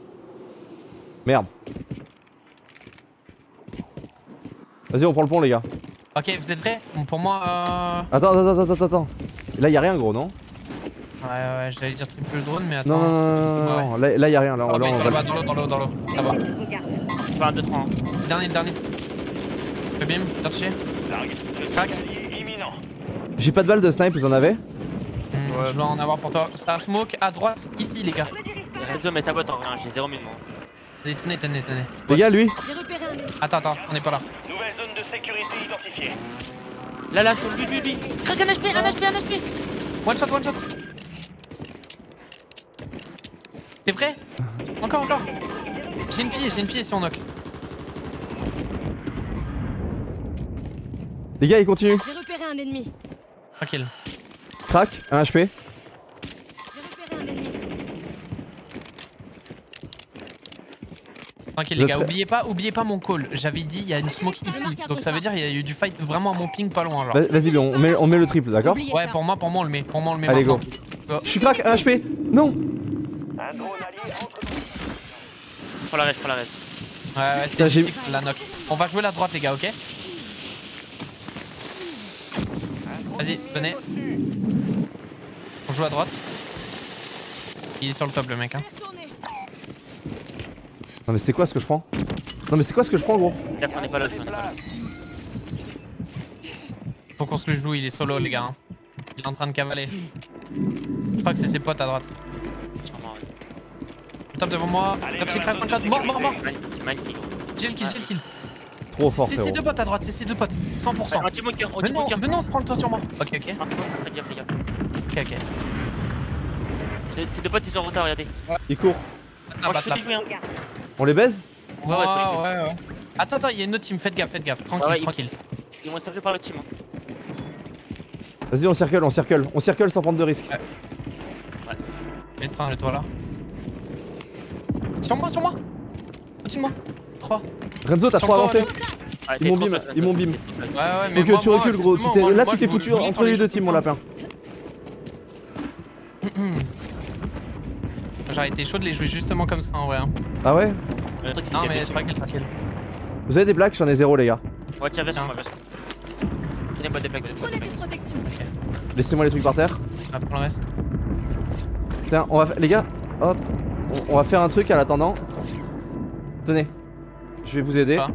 Vas-y, on prend le pont, les gars. Ok, vous êtes prêts? Bon, pour moi. Attends. Là, y'a rien, gros, non? Ouais, j'allais dire triple drone, mais attends. Non. Là, y'a rien. Là, Oh, là, mais on sur le va... bas, dans l'eau. Ça va. Pas un, 2, 3. Dernier. Le bim, chercher. Crac. Imminent. J'ai pas de balles de snipe, vous en avez? Je vais en avoir pour toi. Ça smoke à droite, ici, les gars. Renzo, mets ta boîte en rien, j'ai 0 000 moi. Allez, tenez. Les gars, lui. J'ai repéré un ennemi. Attends, on est pas là. Nouvelle zone de sécurité identifiée. Là, lui. Crac, un HP. One shot. T'es prêt? Encore. J'ai une pied si on knock. Les gars, il continue. J'ai repéré un ennemi. Tranquille. Crac, 1 HP. J'ai repéré un ennemi. Tranquille Vous les gars, êtes oubliez pas mon call. J'avais dit il y a une smoke ici. Donc ça veut dire il y a eu du fight vraiment à mon ping pas loin genre. Vas-y, on met le triple, d'accord? Oubliez Ouais, ça. pour moi on le met. Allez, go. Go. Je suis crack, 1 HP. Non. Un drone allié entre dans Prends la reste. Ouais, Putain, j'ai- c'est la knock. On va jouer la droite les gars, ok? Vas-y, venez. On joue à droite. Il est sur le top le mec hein. Tournez. Non, mais c'est quoi ce que je prends? Gros? On est pas là. Faut qu'on se le joue, il est solo les gars. Hein. Il est en train de cavaler. Je crois que c'est ses potes à droite. Top devant moi. Top kill crack, one shot. Mort. Magnifique. Kill. Trop fort, C'est frérot. ses deux potes à droite, c'est ses deux potes. 100%. Anti-bunker. Venez, on se prend le toit sur moi. Ok. Fais gaffe. Ok. Ces deux potes ils sont en retard, regardez. Il court. Moi je suis joué. On les baise? Ouais. Attends, il y a une autre team, faites gaffe. Tranquille. Ils vont être tapés par le team. Vas-y, on circle sans prendre de risque. Le toit là. Sur moi. Au-dessus de moi. 3. Renzo, t'as Sur trop toi, avancé. Ouais, Ils m'ont bim. Ouais, mais Faut que moi, tu recules, gros. justement, Là, moi, tu t'es je foutu voulais entre dans les deux jeux teams, de mon lapin. J'aurais été chaud de les jouer justement comme ça en vrai. Hein. Ah ouais? Le truc c'est Non, qu'il y mais a tranquille. Vous avez des plaques? J'en ai 0, les gars. Ouais, tiens, vas-y, moi, vas-y. Tenez-moi des plaques. Prenez des protections. Laissez-moi les trucs par terre. Ah, pour le reste. Tiens, les gars, hop. On va faire un truc à l'attendant. Tenez. Je vais vous aider. Ah.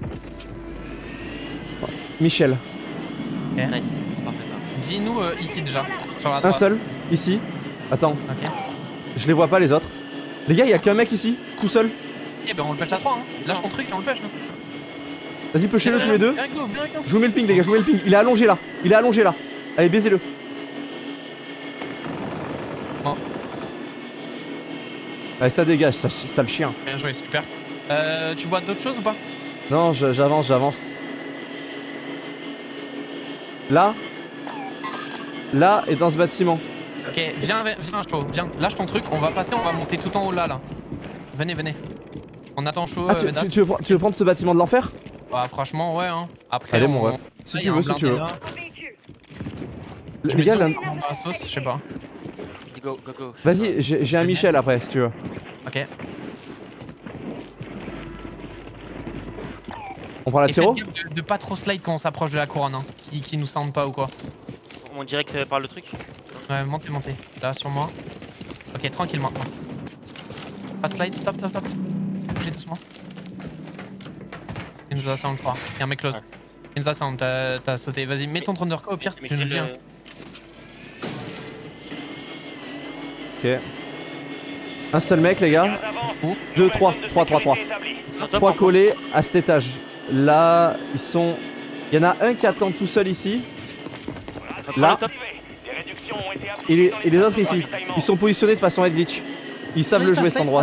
Michel. Nice, c'est parfait ça. Dis-nous ici déjà. Sur la Un droite. seul, ici. Attends, Ok. je les vois pas les autres. Les gars, y'a qu'un mec ici, tout seul. Eh ben on le pêche à 3 hein. Lâche ton truc et on le pêche. Hein. Vas-y, pêchez-le tous les deux. Viens avec nous. Je vous mets le ping, les gars, je vous mets le ping. Il est allongé là. Allez, baisez-le. Bon. Allez, ça dégage, ça le chien. Bien joué, super. Tu bois d'autres choses ou pas? Non, j'avance. Là et dans ce bâtiment. Ok, viens chaud, viens. Lâche ton truc, on va passer, on va monter tout en haut là. Venez. On attend chaud. Ah, tu veux prendre ce bâtiment de l'enfer? Bah franchement ouais hein. Après Allez, mon ref. Si tu veux. Les gars, là... La sauce, je sais pas. Go. Vas-y, j'ai un Michel après si tu veux. Ok. On prend la Et faites tiro? gaffe de pas trop slide quand on s'approche de la couronne hein. Qui nous sentent pas ou quoi. On direct par le truc. Ouais, montez. Là sur moi. Ok, tranquille maintenant. Pas slide, stop. Bougez doucement. Il nous a sound 3. Y'a un mec close. Il nous a sound, t'as sauté. Vas-y, mets ton drone de reco au pire. Je ne viens. Ok. Un seul mec, les gars. 2, 3. 3 collés à cet étage. Là, ils sont... Il y en a un qui attend tout seul ici. Là. Et les autres ici. Ils sont positionnés de façon head glitch. Ils savent le jouer cet endroit.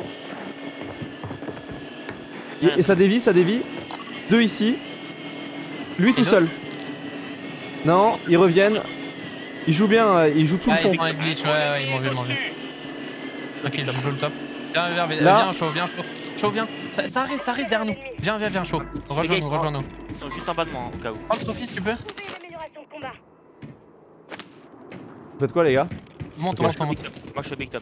Et ça dévie. 2 ici. Lui tout seul. Non, ils reviennent. Ils jouent bien, ils jouent tout le fond. Ils sont head glitch, ouais, ils m'ont vu. Ok, je joue le top. Là. Viens, chaud, viens. Ça reste derrière nous. Viens, chaud. Rejoins-nous. Ils sont juste en bas de moi, au cas où. Prends le trophy si tu peux. Vous faites quoi, les gars? Monte. Moi je suis au big top.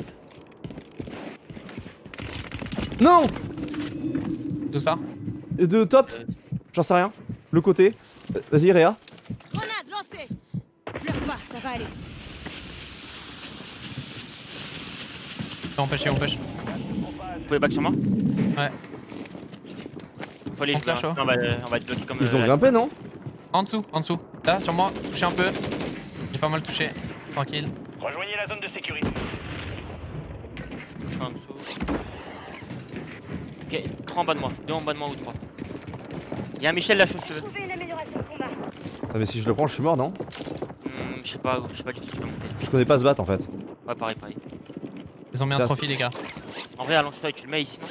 Non! Tout ça. De top? J'en sais rien. Le côté. Vas-y, Réa. Grenade lancée. Pleure pas, ça va aller. On pêche. Vous pouvez back sur moi? Ouais. Faut aller, On flash, on va être bloqué comme. Ils ont grimpé, non? En dessous. Là, sur moi, touché un peu. J'ai pas mal touché. Tranquille. Rejoignez la zone de sécurité. Je suis en dessous. Ok, 3 en bas de moi, 2 en bas de moi ou 3. Y'a un Michel là chaud si tu veux. Ah, mais si je le prends, je suis mort, non? Je sais pas du tout si je peux monter. Je connais pas ce bat en fait. Ouais, pareil. Ils ont mis un Là, trophy, les gars. En vrai, allonge-toi et tu le mets ici, non?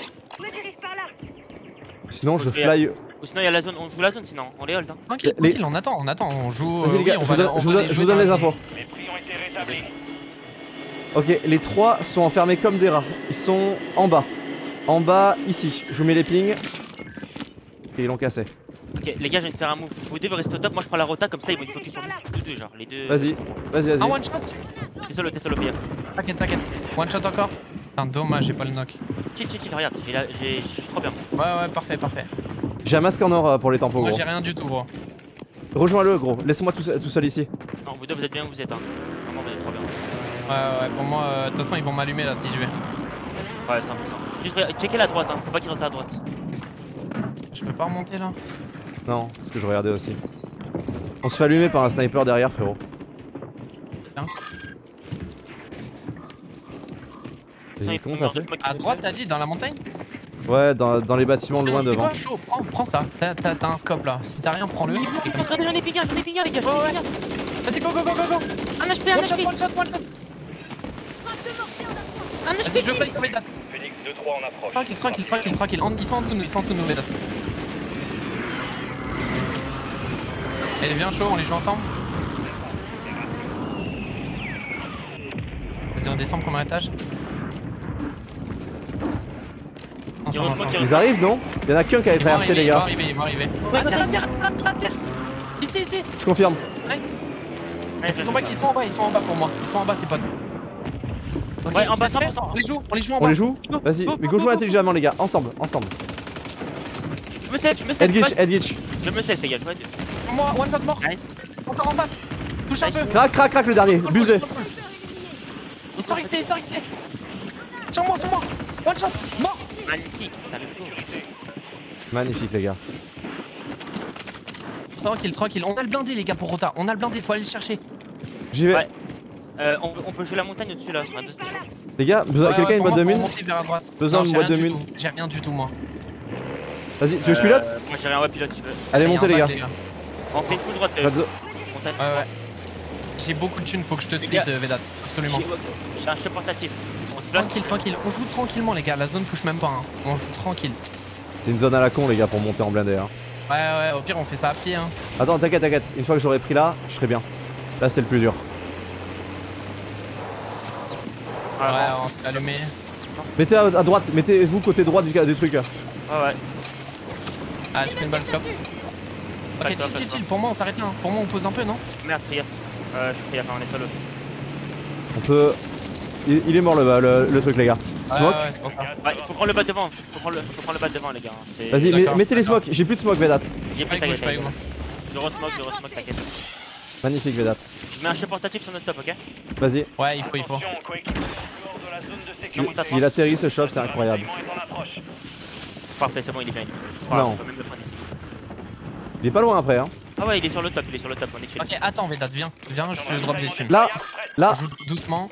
Sinon, je Ok. fly. Ou sinon, y'a la zone, on joue la zone sinon, on les hold. Hein. Tranquille, Les- tranquille, on attend, on joue. Vas-y les gars, oui, on je va- vous donne- on je vous va donne- je vous jouer donne les dans infos. Les prix ont été rétablis. Ok, les 3 sont enfermés comme des rats. Ils sont en bas. En bas, ici. Je vous mets les pings. Et ils l'ont cassé. Ok, les gars, je viens de faire un move. Vous devez rester au top, moi je prends la rota comme ça, ils vont se focus sur nous. Tous deux, genre, les deux. Vas-y, vas-y, Un vas-y. one shot. T'es solo, PF. T'inquiète. One shot encore. Putain, dommage, j'ai pas le knock. Chill, regarde, je suis trop bien. Ouais, parfait. J'ai un masque en or pour les tempos, Moi gros. j'ai rien du tout, gros. Rejoins-le, gros. Laisse-moi tout seul ici. Non, vous deux, vous êtes bien où vous êtes, hein. Vraiment, vous êtes trop bien. Ouais, pour moi, de toute façon, ils vont m'allumer là si je vais. Ouais, 100%. Juste checker la droite, hein. Faut pas qu'il rentre à droite. Je peux pas remonter là. Non, c'est ce que je regardais aussi. On se fait allumer par un sniper derrière, frérot. Tiens. Et comment ça fait? À droite, t'as dit, dans la montagne? Ouais, dans les bâtiments loin C'est devant. quoi, chaud? Prends ça. T'as un scope là. Si t'as rien, prends-le. Et comme ça. Regardez, j'en ai pingé, les gars, Ouais. Vas-y, go. Un HP, One shot. Frappe de mortier en approche. Vas-y, je fly sur Vedat. Phoenix 2-3 en approche. Tranquille. Ils sont en dessous de nous, Vedat. Allez, viens chaud, on les joue ensemble. Vas-y, on descend premier étage. Ensemble. Ils arrivent, non? Il y en a qu'un qui avait traversé, les gars. Ils vont arriver. À terre. Ici. Je confirme. Ils sont en bas pour moi. Ils sont en bas, ces potes. Ok, Ouais, en bas, c'est fait. 100%. On les joue en On bas. les joue? Vas-y, mais go jouer intelligemment, les gars. Ensemble. Je me sais, Head glitch. Je me sais, les gars, je vois. Moi, one shot mort. Nice. Encore en face. Touche un peu. Crac le dernier. Busé. Il sort XT. Sur moi. One shot. Mort. Magnifique, putain, let's go. Magnifique, les gars. Tranquille. On a le blindé, les gars, pour Rota. On a le blindé, faut aller le chercher. J'y vais. Ouais. On peut jouer la montagne au-dessus là, sur la 2 station. Les gars, quelqu'un a une boîte de mine? Besoin d'une boîte de mine. J'ai rien du tout, moi. Vas-y, tu veux que je pilote? Moi j'ai rien, ouais, pilote si tu veux. Allez, montez, les gars. On fait une full droite. Red zone. Montagne. Ouais. J'ai beaucoup de thunes, faut que je te split, Vedat. Absolument. J'ai un chef portatif. On se place. Tranquille. On joue tranquillement, les gars. La zone touche même pas. Hein. On joue tranquille. C'est une zone à la con, les gars, pour monter en blindé. Hein. Ouais, au pire, on fait ça à pied. Hein. Attends, t'inquiète. Une fois que j'aurai pris là, je serai bien. Là, c'est le plus dur. Ouais, on s'est allumé. Mettez à droite, mettez-vous côté droit du truc. Ouais. Ah, tu fais une balle scope. Ok, chill. Pour moi, on s'arrête là. Hein. Pour moi, on pose un peu, non? Merde, frère. Je suis frère, on est solo. On peut. Il est mort le truc, les gars. Smoke. Ouais, c'est pour ça. Ouais, faut prendre le bas devant. Faut prendre le bas devant, les gars. Vas-y, D'accord. mettez les smokes. J'ai plus de smoke, Vedat. J'ai pris ta Bouge pas, gueule. Hugo. Zéro smoke, t'inquiète. Magnifique, Vedat. Je mets un chef portatif sur notre top, ok? Vas-y. Ouais, il faut. Attention, coéquipier hors de la zone de sécurité. Il atterrit ce shop, c'est incroyable. L'enseignement est en approche. Parfait, c'est bon, il est bien. Non. On peut même le prendre ici. Il est pas loin après, hein. Ah ouais, il est sur le top, on est chill. Ok, attends, Vedat, viens, je te drop des thunes. Là, On joue doucement.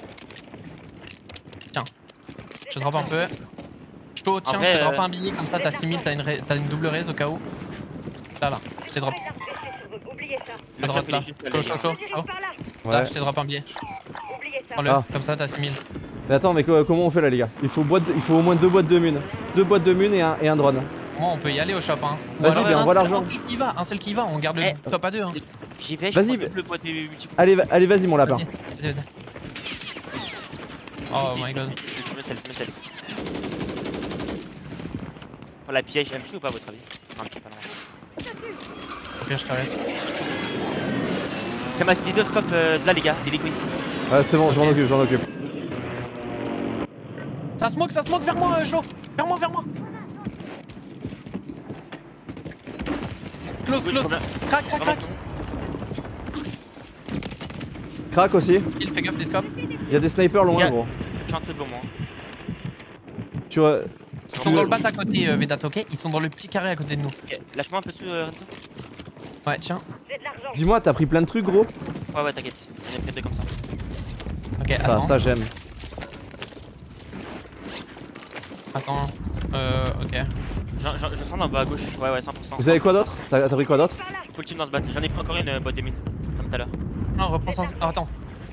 Tiens, je te drop un peu. Je te tiens, Après, je te drop un billet comme ça, t'as 6000, t'as une double raise au cas où. Là, je te drop. Le Drop chef, il là. est juste là, les gars. Chaud. Ouais. Là, je te drop un billet. Prends-le, Ah. comme ça, t'as 6000. Mais attends, mais comment on fait là, les gars? Il faut au moins 2 boîtes de mine. 2 boîtes de mine et un drone. Moi, on peut y aller au shop, hein. Vas-y, mais on voit l'argent. Un seul qui va, on garde le top à 2. Hein. J'y vais, Vas-y, je prends le boîte multi. Allez, vas-y, mon lapin. Vas-y. Oh my god. Je me selle. Oh la piège, elle me tue ou pas à votre avis? Non, pas normal. Au pire, je te laisse. C'est ma visoscope de là les gars, il est quoi ici? Ouais, c'est bon, je m'en occupe. Ça smoke vers moi, Joe. Vers moi. Close. Crac. Crac aussi. Il fait gaffe les scopes. Il y a des snipers loin, gros. Je suis un peu devant moi. Tu vois. Ils sont dans le bat à côté, Vedat, ok? Ils sont dans le petit carré à côté de nous. Ok, lâche-moi un peu dessus, Renzo. Ouais, tiens. Dis-moi, t'as pris plein de trucs, gros? Ouais, t'inquiète, on est pris deux comme ça. Ok, Ah, attends. ça j'aime. Attends. Ok. Je sens en bas à gauche. Ouais, 100%. Vous avez quoi d'autre? T'as pris quoi d'autre? Full team dans ce bat. J'en ai pris encore une boîte de mine. Comme tout à l'heure. Non, reprends ça. Oh, attends.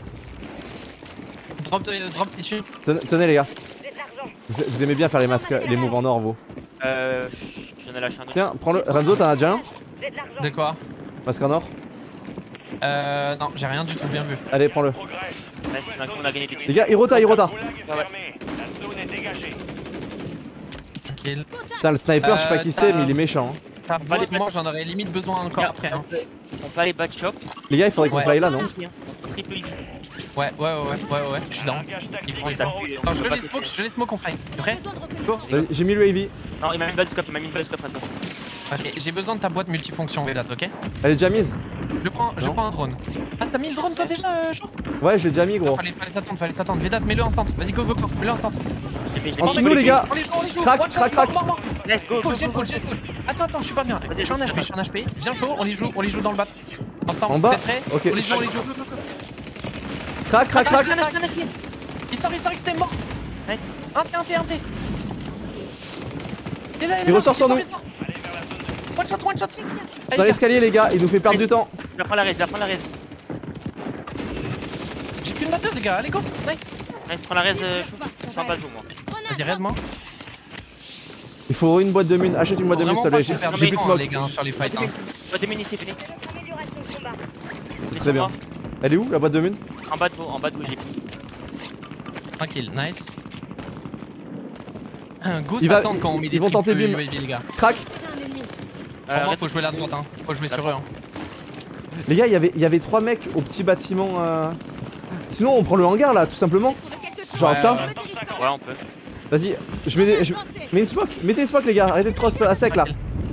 Drop tissu. Tenez les gars. Vous aimez bien faire les masques, les moves en or vous? J'en ai lâché un autre. Tiens, prends-le. Renzo, t'en as déjà un? De quoi? Masque en or? Non, j'ai rien du tout, bien vu. Allez, prends-le. Nice, on a gagné des Les gars, Hirota. Ouais. La zone est dégagée. Tranquille. Putain, le sniper, je sais pas qui c'est, mais il est méchant. Hein. T'as boîte, moi j'en aurais limite besoin encore après. Hein. On peut aller bat shop. Les gars, il faudrait qu'on Ouais. fly là, non? On triple easy. Ouais, je suis dans. Il faut ça. Attends, je les smoke, on fly. Tu prêt? Go. J'ai mis le AV. Non, il m'a mis une balle de scope, maintenant. Ok, j'ai besoin de ta boîte multifonction, Vedat, ok? Elle est déjà mise? Je prends un drone. Ah, t'as mis le drone toi déjà, Jean? Ouais, je l'ai déjà mis, gros. Fallait s'attendre. Vedat, mets-le instant. Vas-y, go, mets-le instant. En dessous de nous, les gars. On les joue. Crac. Let's go. Full. Attends, je suis pas bien. Je suis en HP. Viens chaud, on les joue dans le bat. Ensemble, En bas. vous êtes prêts? Ok. On les joue. Crac. Il sort, c'était mort. Nice. Un T. Il ressort sur nous. One shot. Dans l'escalier, les gars, il nous fait perdre du temps. Je vais prendre la res. J'ai qu'une batteuse, les gars. Allez, go. Nice. Nice, prends la res. Je suis en bas de vous, moi. Vas-y, reste-moi. Il faut une boîte de mine. Achète une boîte de mine, s'il te plaît. J'ai plus de smoke. Les gars, sur les fights. Boîte de mine ici, fini. C'est très bien. Elle est où la boîte de mine? En bas de vous, j'ai pris. Tranquille, nice. Go Il va- s'attendre quand on met des ils vont tenter triples bim. UAV, les gars. Crac. Pour moi, faut jouer la droite, hein. Faut jouer sur eux. Hein. Les gars, il y avait 3 mecs au petit bâtiment. Sinon, on prend le hangar là, tout simplement. Genre ça. Ouais, on peut. Vas-y, je mets une smoke. Mettez une smoke, les gars. Arrêtez de cross à sec là.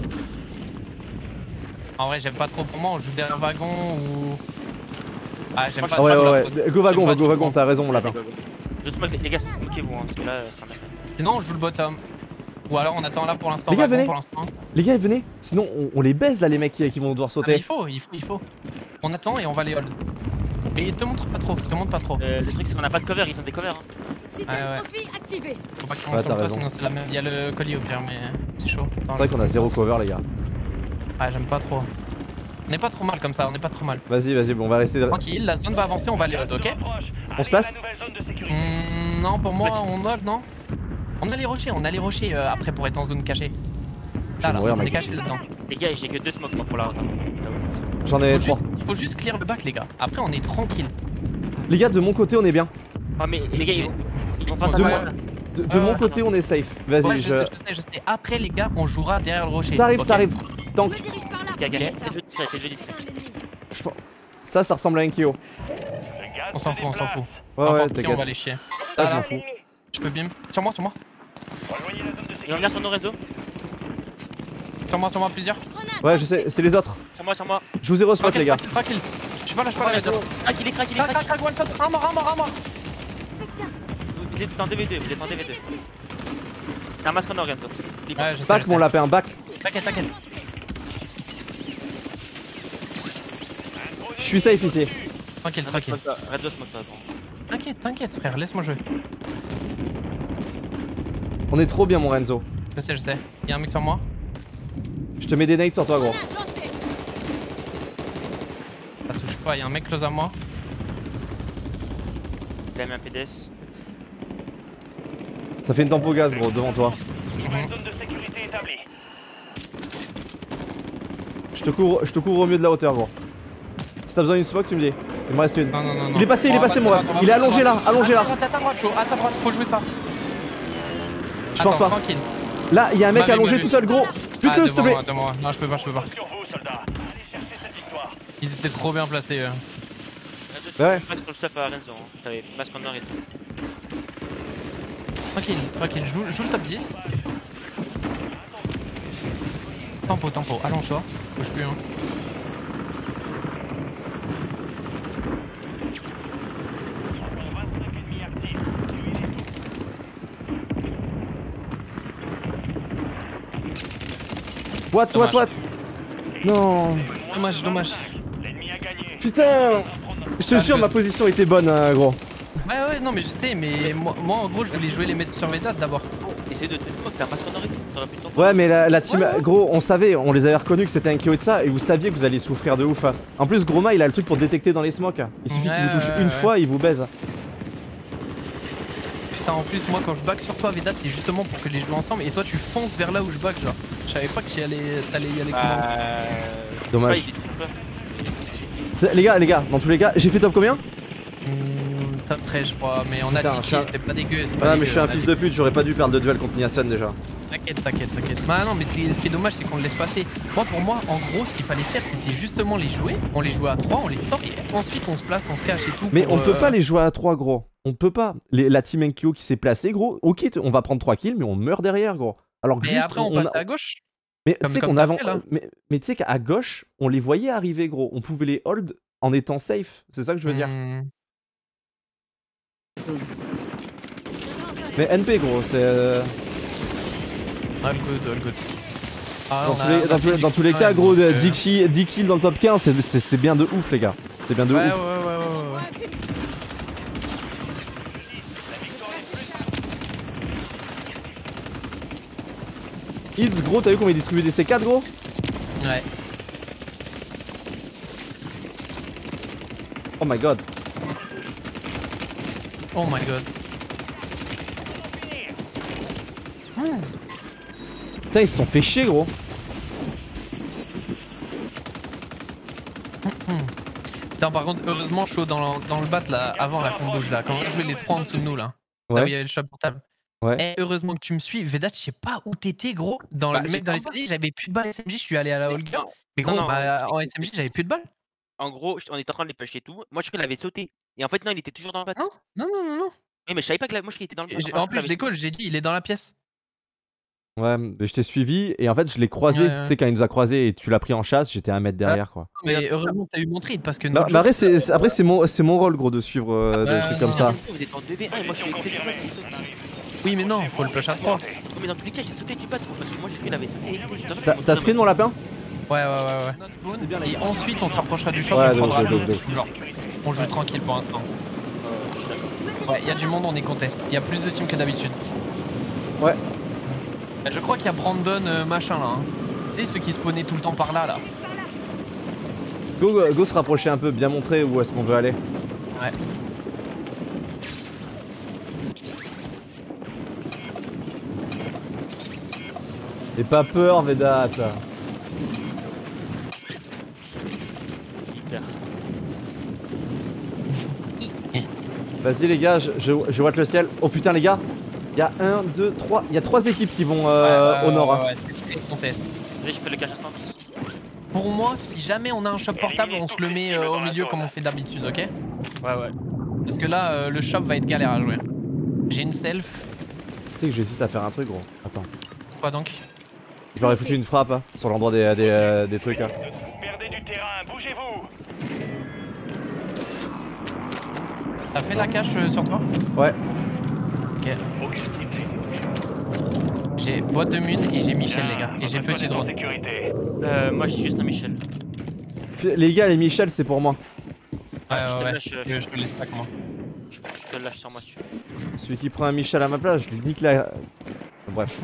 En vrai, j'aime pas trop pour moi. On joue derrière wagon ou. Ah, j'aime pas Ah ouais, trop. ouais. Go wagon, t'as raison, mon lapin. Je smoke, les gars, smoquez-vous, hein, parce que là, ça m'a fait. Sinon, on joue le bottom. Ou alors, on attend là pour l'instant. Les gars, wagon venez. pour l'instant. Les gars, venez. Sinon, on les baise là, les mecs qui vont devoir Ah, mais sauter. il faut. On attend et on va les hold. Et te montre pas trop. Le truc, c'est qu'on a pas de cover, ils ont des covers. Hein. Système Ouais. trophy activé. Faut pas qu'ils Ouais, montent sur t'as le toit, raison. sinon c'est la même. Il y a le colis au pire, mais c'est chaud. C'est vrai qu'on a 0 cover, les gars. Ah, j'aime pas trop. On est pas trop mal comme ça, Vas-y, bon, on va rester. Tranquille, la zone va avancer, on va les hold, ok? On se place? Non, pour moi, on hold, non? On a les rochers, après pour être en zone cachée. Là, mourir, on est mec, caché ici. là-dedans. Les gars, j'ai que 2 smokes moi, pour la route. J'en ai 3. Il faut juste clear le back, les gars. Après, on est tranquille. Les gars, de mon côté, on est bien. Ah, mais les gars, ils vont pas De t'avoir. De mon côté, on est safe. Ouais, Vas-y, je sais. Après, les gars, on jouera derrière le rocher. Ça arrive, ok? ça arrive. Je Tank. me dirige par là. Gaga, Regardez ça. fais le jeu discret. Ça ressemble à un Kyo. On s'en fout. Ouais, N'importe ouais, qui, on t'inquiète. va les chier. Ah, Là, je m'en là, fous. je peux bien. Sur moi. Ils vont venir sur nos réseaux. Sur moi, plusieurs. Ouais, je sais, c'est les autres. Sur moi. Je vous ai re-spot, les gars. Tranquille. Je suis pas là, Crac, il est crack. Crac, one shot. Un mort. Vous êtes en DV2. C'est un masque en organe, toi. Ouais, je sais. Back, mon lapin, back. T'inquiète. Je suis safe ici. Tranquille. Red Dot smoke, toi. T'inquiète, frère, laisse-moi jouer. On est trop bien, mon Renzo. Je sais. Y'a un mec sur moi. Je te mets des nades sur toi, gros. Ça touche pas, y'a un mec close à moi. Il a mis un PDS. Ça fait une tempo gaz, gros, devant toi. Nouvelle zone de sécurité établie. Je te couvre au mieux de la hauteur, gros. Si t'as besoin d'une smoke, tu me dis. Il me reste une. Non. Il est passé, mon ref. Il est allongé là. À ta droite, chaud. À ta droite, faut jouer ça. Je pense pas. Tranquille. Là, il y a un mec Mal allongé vu. tout seul, gros. Bute-le, s'il te plaît. Devant moi. Non, je peux pas. Sur vous, soldats. Allez chercher cette victoire. Ils étaient trop bien placés. Ouais. Sur le stuff à Renzo. T'avais masque en or et tout. Tranquille. Joue le top 10. Tempo. Allonge-toi. Bouge plus, hein. Encore 25 ennemis actifs. What? Non. Dommage. L'ennemi a gagné. Putain. Je te jure, ma position était bonne, gros. Ouais, non, mais je sais, mais moi en gros, je voulais jouer les mettre sur les dates d'abord. Et essayé de te faire pas ce qu'on aurait pu. T'aurais pu t'en Ouais, mais la team, gros, on savait, on les avait reconnus que c'était un KO et de ça, et vous saviez que vous alliez souffrir de ouf. En plus, Groma, il a le truc pour détecter dans les smokes. Il suffit qu'il vous touche une fois, il vous baise. Putain, en plus, moi quand je back sur toi, Vedat, c'est justement pour que les jouer ensemble, et toi tu fonces vers là où je back, genre. Je savais pas que t'allais y aller comment. Dommage. Les gars, dans tous les cas, j'ai fait top combien? Top 13 je crois, mais on a dit c'est pas dégueu. Ah mais je suis un fils de pute, j'aurais pas dû perdre de duel contre Niasen déjà. T'inquiète. Bah non mais ce qui est dommage c'est qu'on le laisse passer. Pour moi en gros ce qu'il fallait faire c'était justement les jouer. On les jouait à 3, on les sort et ensuite on se place, on se cache et tout. Mais on peut pas les jouer à 3 gros. On peut pas. La team NKO qui s'est placée gros, ok on va prendre 3 kills mais on meurt derrière gros. Alors que et juste après on passe à gauche. Mais tu sais qu'on avance. Mais tu sais qu'à gauche on les voyait arriver gros. On pouvait les hold en étant safe. C'est ça que je veux dire. Mais NP gros c'est... All good. Ah, dans tous les cas gros, 10 kills dans le top 15 c'est bien de ouf les gars. C'est bien de ouf. Ouais. Hits gros, t'as vu comment il distribue des C4 gros? Ouais. Oh my god. Putain, ils se sont fait chier, gros. Putain, par contre, heureusement, chaud dans le bat là, avant la combo là, quand on jouait les 3 en dessous de nous là. Là où il y avait le shop portable. Ouais. Et heureusement que tu me suis, Vedat, je sais pas où t'étais, gros. Dans le mec dans les SMG, j'avais plus de balles SMG, je suis allé à la Holger. Mais gros, en SMG, j'avais plus de balles. En gros, on était en train de les pusher et tout. Moi, je crois qu'il avait sauté. Et en fait, non, il était toujours dans le bat. Non. Oui, mais je savais pas que moi, je était dans le bat. En plus, je l'ai call, j'ai dit, il est dans la pièce. Ouais, mais je t'ai suivi et en fait, je l'ai croisé. Tu sais, quand il nous a croisé et tu l'as pris en chasse, j'étais 1 mètre derrière quoi. Mais heureusement que t'as eu mon trade parce que. Après, c'est mon rôle, gros, de suivre des trucs comme ça. Vous êtes en 2v1 et moi, je suis très du bat. Oui, mais non, faut le push à 3. Mais dans tous les cas, j'ai sauté du bat parce que moi, j'ai fait, il avait sauté. T'as screen mon lapin? Ouais. Et ensuite, on se rapprochera du shop, ouais, on prendra le genre. On joue tranquille pour l'instant. Ouais, y'a du monde, on est contest. Y'a plus de teams que d'habitude. Ouais. Je crois qu'il y a Brandon machin là. Tu sais, ceux qui spawnaient tout le temps par là. Go se rapprocher un peu, bien montrer où est-ce qu'on veut aller. Ouais. Et pas peur, Vedat. Vas-y les gars, je vois le ciel. Oh putain les gars, il y a 1, 2, 3, il y a 3 équipes qui vont au nord. Ouais, c'est très contest. Je peux le cacher. Pour moi, si jamais on a un shop portable, on se le met au milieu comme on fait d'habitude, ok? Ouais. Parce que là, le shop va être galère à jouer. J'ai une self. Tu sais que j'hésite à faire un truc gros. Attends. Quoi donc? Je leur ai foutu une frappe sur l'endroit des trucs. Perdez du terrain, bougez-vous. T'as fait la cache sur toi? Ouais. Ok. J'ai boîte de mune et j'ai Michel les gars. Et j'ai petit drone. Moi j'ai juste un Michel. Les gars, les Michel c'est pour moi. Ouais. Je te laisse stack moi. Je te le lâche sur moi si tu veux. Celui qui prend un Michel à ma place, je lui nique la... Bref.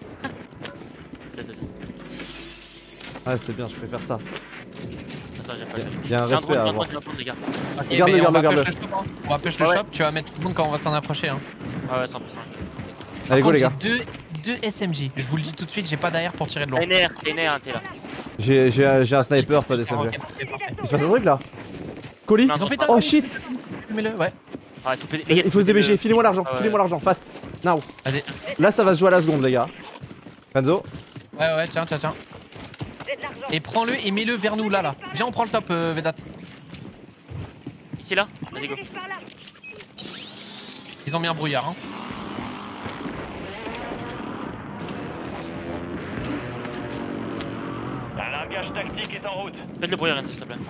Ouais c'est bien, je préfère ça. Il y a un respect à avoir. Regarde-le. On va push le shop, tu vas mettre tout le monde quand on va s'en approcher. Hein. Ouais, 100%. Allez, go les gars. J'ai deux SMG. Je vous le dis tout de suite, j'ai pas d'AR pour tirer de loin. t'es là. J'ai un sniper, pas d'SMG. Il se passe un truc là? Colis? Oh shit! Mets-le, ouais. Il faut se débêcher, filez-moi l'argent, fast. Now. Là, ça va se jouer à la seconde, les gars. Renzo? Ouais, tiens. Et prends-le et mets-le vers nous là. Viens, on prend le top, Vedat. Ici là? Vas-y, go. Ils ont mis un brouillard. Hein. Un largage tactique est en route. Faites le brouillard, s'il te plaît.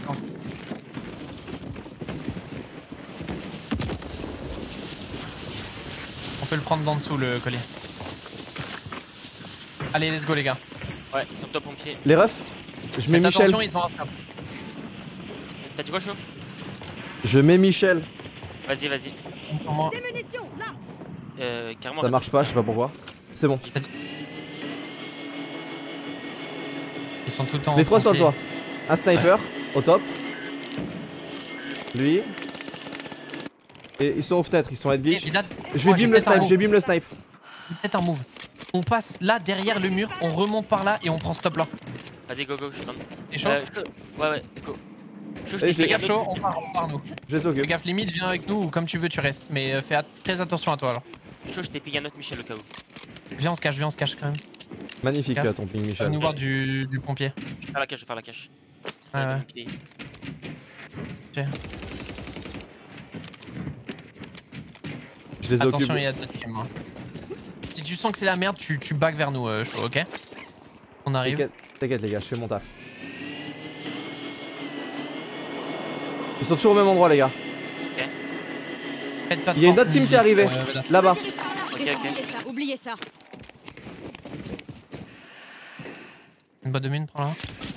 On peut le prendre d'en dessous, le collier. Allez, let's go, les gars. Ouais, sur toi, pompier. Les refs? Je mets Michel. Attention, ils ont un snap. T'as dit quoi, chaud? Je mets Michel. Vas-y. Des munitions, là. Carrément. Ça marche pas, je sais pas pourquoi. C'est bon. Ils sont tout le temps. Les 3 sur le pompiers. toit. Un sniper au top. Lui. Et ils sont aux fenêtres, ils sont head glitch. Je vais bim le snipe, je vais bim le snipe. Peut-être un move. On passe là derrière le mur, on remonte par là et on prend stop là. Vas-y, go, go, je suis dans. T'es chaud? Ouais, go. Fais gaffe, chaud, on part nous. Je les occupe. Fais gaffe, limite, viens avec nous ou comme tu veux, tu restes. Mais fais très attention à toi alors. Chaud, je t'ai payé un autre Michel au cas où. Viens, on se cache quand même. Magnifique Gaffe. ton ping, Tu vas Michel. nous voir du pompier. Je vais faire la cache, Ouais. Je les occupe. Attention, il y a d'autres teams. Si tu sens que c'est la merde, tu back vers nous, chaud, ok? On arrive. T'inquiète les gars, je fais mon taf. Ils sont toujours au même endroit les gars. Faites pas de Il y a une temps. autre team qui est arrivée. Là-bas. Oubliez ça. Une boîte de mine, prends-la.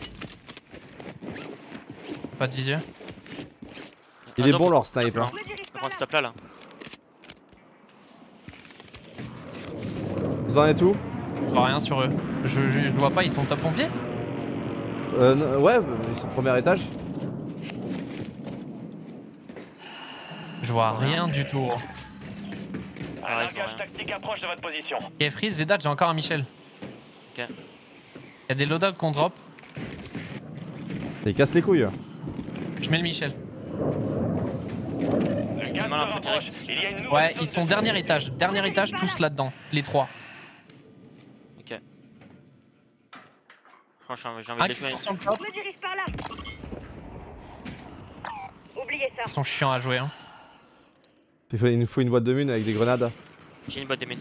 Pas de visu. Il est bon leur snipe hein. Je vais prendre ce top là. Vous en êtes où? Je vois rien sur eux. Je vois pas, ils sont top pompiers? Ouais, ils sont au premier étage. Je vois rien du tout. Un largage tactique approche de votre position. Ok, Freeze, Vedat, j'ai encore un Michel. Ok. Y'a des loadouts qu'on drop. Ils cassent les couilles. Je mets le Michel. Le gaz se rapproche. Il y a une nouvelle Ouais, zone ils sont de dernier étage, tous là-dedans, les 3. Ok. Franchement, j'ai Un envie de qui les sort tuer. sur le top. Je me dirige par là. Oubliez ça. Ils sont chiants à jouer. Hein. Il nous faut une boîte de mine avec des grenades. J'ai une boîte de mine.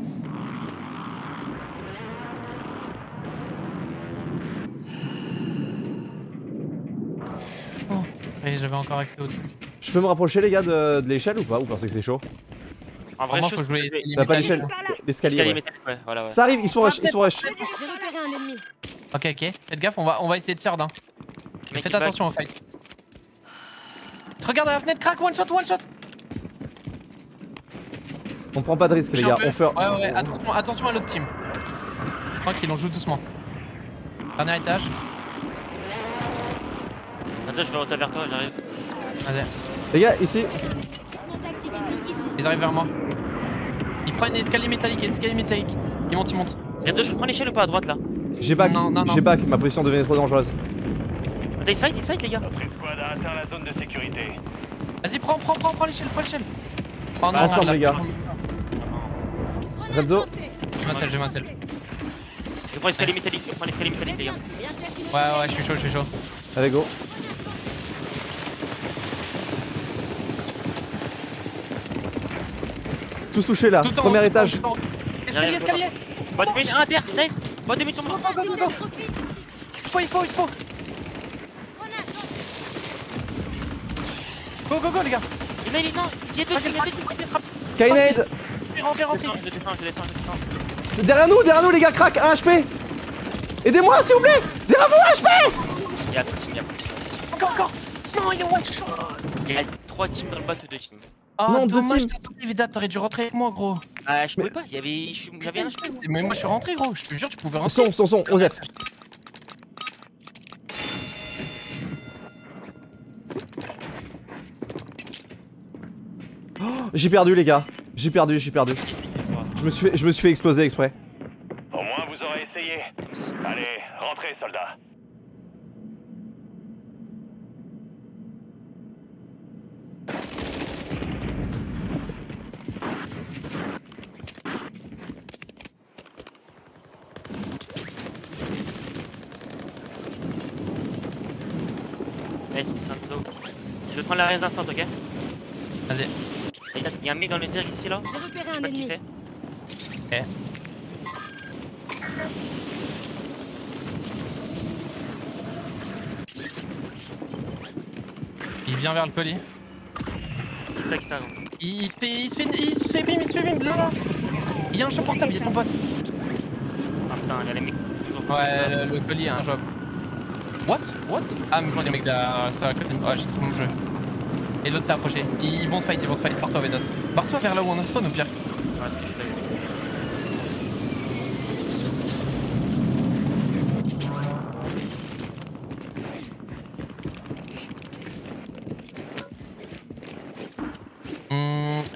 Et j'avais encore accès au truc. Je peux me rapprocher les gars de l'échelle ou pas? Ou pensez que c'est chaud? En vrai, Moi, je faut jouer les T'as pas métalliques. l'échelle? L'escalier ouais. Ouais, voilà, ouais. Ça arrive, ils sont rush, ils sont rush. J'ai repéré un ennemi. Ok, faites gaffe, on va essayer de third. Hein. Mec, Faites il attention au fight. Regarde à la fenêtre, crack, one shot. On prend pas de risque les gars, on fait. Ouais, attention à l'autre team. Tranquille, on joue doucement. Dernier étage. Attends, je vais retourner vers toi, j'arrive. Vas-y, Les gars, ici. Mon tactique ennemi ici. ils arrivent vers moi. Ils prennent escalier métallique. Ils montent. Bientôt, je prends l'échelle ou pas à droite là? J'ai back, Non. j'ai back, ma position devenait trop dangereuse. Attends, ils se fight les gars. Notre escouade a atteint la zone de sécurité. Vas-y, prends l'échelle, Oh non, Ensemble, là, les gars. Grenade Renzo. lancée. J'ai ma selle. Je prends l'escalier métallique, les gars. Bien clair qu'il Ouais, je suis chaud. Allez go. Tout touché là, Tout le temps, premier étage. tout le temps. J'arrive, Escalier. Boîte de mine, un terre, nice. Boîte de mine sur moi. Go. Il faut. Go les gars. Il est non, il y a deux, Skynade. Rentrez. Je descends. Derrière nous les gars, crack, 1 HP. Aidez-moi s'il vous plaît. Derrière vous, 1 HP. Il y a 3 teams, Encore. Non, il y a one shot. Il y a 3 teams dans le bateau, 2 teams. Ah, Non, deux dommage, teams. t'as sauté, Vida, t'aurais dû rentrer avec moi, gros. Ah, je pouvais pas, j'avais un Mais moi, je suis rentré, gros. Je te jure, tu pouvais rentrer. Son, Osef. Oh, j'ai perdu les gars, j'ai perdu. Je me suis fait exploser exprès. Au moins vous aurez essayé. Allez, rentrez soldats. Merci Santo. Je vais prendre la raise d'instant, ok? Vas-y. Il y a un mec dans les airs ici là. J'ai repéré Je sais un pas ce qu'il ennemi. fait. Ok. Il vient vers le colis. C'est ça qui s'arrête. Il se fait bim, là. Il y a un shop portable, il y a son pote. Ah putain, il y a les mecs toujours. Ouais, le colis a un job. What? Ah, mais c'est les mecs derrière sur la colline. Ouais, j'ai trop mon jeu. Et l'autre s'est approché. Ils vont se fight. Barre-toi, Vedat. Barre-toi vers là où on a spawn au pire. Ouais, c'est ce que je fais.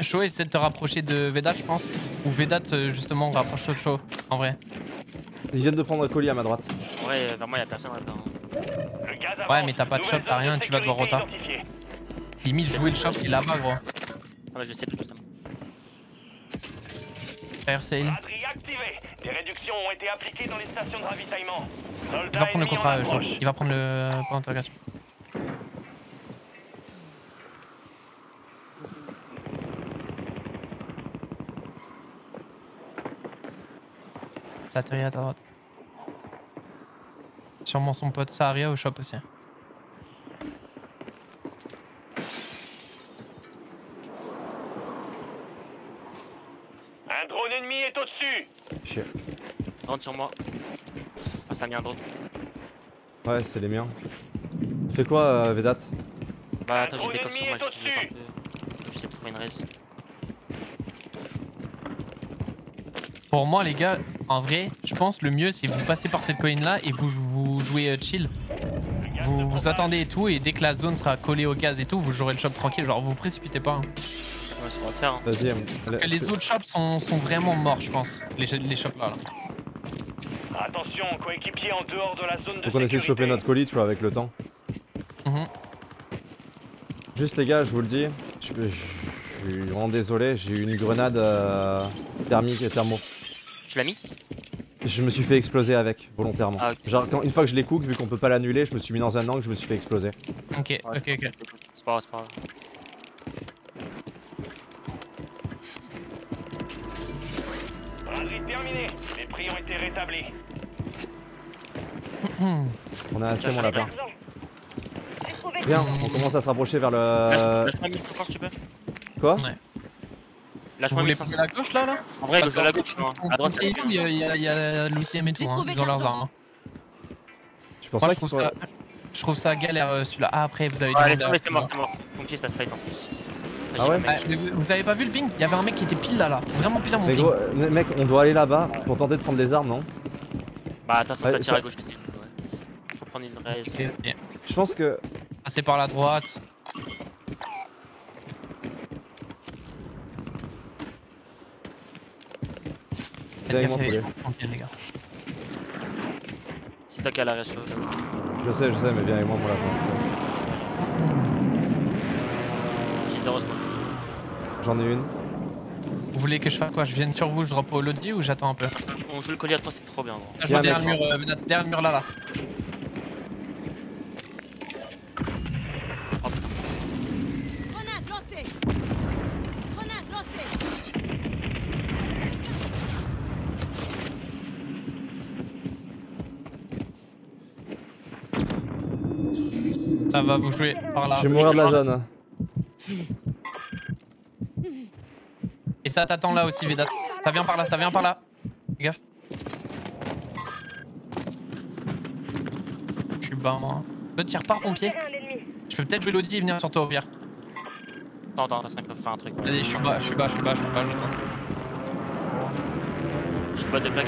Chaud, essaie de te rapprocher de Vedat, je pense. Ou Vedat, justement, rapproche Chaud, en vrai. Ils viennent de prendre un colis à ma droite. Ouais, vers moi y'a personne là-dedans. Ouais, mais t'as pas de shop, t'as rien, tu vas devoir retard. Limite, jouer le shop, il est là-bas, gros. Ah bah je sais plus justement. Air sail. Batterie activée. Des réductions ont été appliquées dans les stations de ravitaillement. Il va prendre le contrat, Chaud. Il va prendre le point d'interrogation. Ça atterrit à ta droite. Sûrement son pote Saharia au shop aussi. Un drone ennemi est au-dessus. Chier. Rentre sur moi. Ah ça a mis un drone. Ouais, c'est les miens. Tu fais quoi, Vedat? Bah attends, j'ai des coques sur moi, j'essaie de mettre un peu. J'essaie de trouver une race. Pour moi, les gars, en vrai, je pense le mieux c'est vous passez par cette colline là et vous jouez chill. Vous attendez et tout, et dès que la zone sera collée au gaz et tout, vous jouerez le shop tranquille. Genre, vous précipitez pas. Hein. Ouais, ça va faire. Hein. Vas-y. Parce que les autres shops sont vraiment morts, je pense. Les shops là. Attention, coéquipier en dehors de la zone de Faut qu'on essaie de choper notre colis, tu vois, avec le temps. Juste les gars, je vous le dis, je suis vraiment désolé, j'ai eu une grenade thermique et thermo. Tu l'as mis? Je me suis fait exploser avec, volontairement. Ah, okay. Genre, une fois que je l'ai cook, vu qu'on peut pas l'annuler, je me suis mis dans un angle, je me suis fait exploser. Ok, Ouais, ok. C'est pas grave, c'est pas grave. Braderie terminée. Les prix ont été rétablis. On a assez, mon lapin. Viens, on commence à se rapprocher vers le... Lâche-moi 1500 si tu peux. Quoi? Ouais. Vous Lâche-moi voulez 1500. prendre la gauche là? En vrai, gauche à la gauche, non. À droite, il y a l'OCM et tout, hein. Ils ont leurs armes. Tu penses Moi, pas qu'ils sont... je trouve ça galère celui-là. Ah, après, vous avez allez, demandé. c'est mort, c'est mort. Pompier, c'est la straight en plus. Ah ouais? Vous avez pas vu le ping? Il y avait un mec qui était pile là. Vraiment pile à mon Mais ping. gros, mec, on doit aller là-bas pour tenter de prendre des armes, non? Bah, attention, Ouais, ça tire ça- à gauche. Faut prendre une race. Ok. Je pense que... Passer par la droite. Viens avec moi, poulet. Ok, les gars. C'est toi qui as la race. Je sais, mais viens avec moi, mon lapin. J'ai 0 spawn. J'en ai une. Vous voulez que je fasse quoi? Je vienne sur vous, je drop au Lodi ou j'attends un peu? On joue le collier à toi, c'est trop bien. Gros. Je vois derrière le mur là. Oh putain. Grenade lancée. Grenade lancée. Ça va, vous jouer par là. Je vais mourir de la zone. Et ça t'attend là aussi, Vedat. Ça vient par là, ça vient par là. Fais gaffe. Je suis bas, moi. Toi, tire par pompier. Je peux peut-être jouer l'Audi et venir sur toi au pire. Attends, ça peut faire un truc. Vas-y, je suis bas, je tente. J'ai pas de plaque.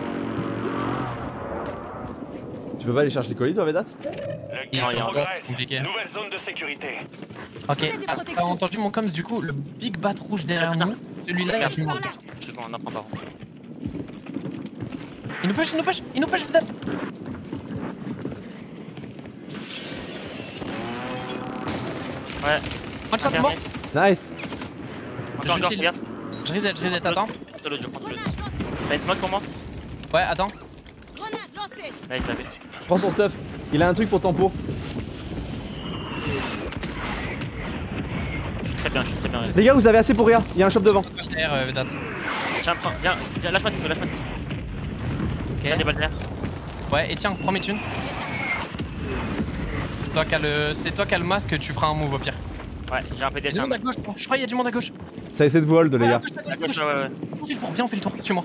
Tu peux pas aller chercher les colis, toi, Vedat? Le Non, gaz il y a encore, progresse. c'est compliqué. Nouvelle zone de sécurité. Ok, t'as entendu mon coms du coup, le big bat rouge derrière nous, celui-là il a plus de Par là. Je suis con, on apprend pas. Il nous push, Vedat. Ouais. One shot, mort. Nice! Encore, chill. regarde. Je reset, attends. Prends l'autre, je prends l'autre. T'as une smoke pour moi? Ouais, attends. Grenade lancée. Là, il te l'avait. Prends son stuff. Il a un truc pour tempo. Je suis très bien, Rez. Les gars, vous avez assez pour rien. Il y a un shop devant. Derrière, Vedat. Tiens, prends, viens, lâche-moi tes sous, lâche-moi tes sous. T'as des Ok. balles derrière. Ouais, et tiens, prends mes thunes. C'est toi qui as le masque, tu feras un move au pire. Ouais, j'ai un PDS. Il y a du monde à gauche, je crois qu'il y a du monde à gauche. Ça essaie de vous hold, les gars. À gauche, ouais. Viens, on fait le tour, suis-moi.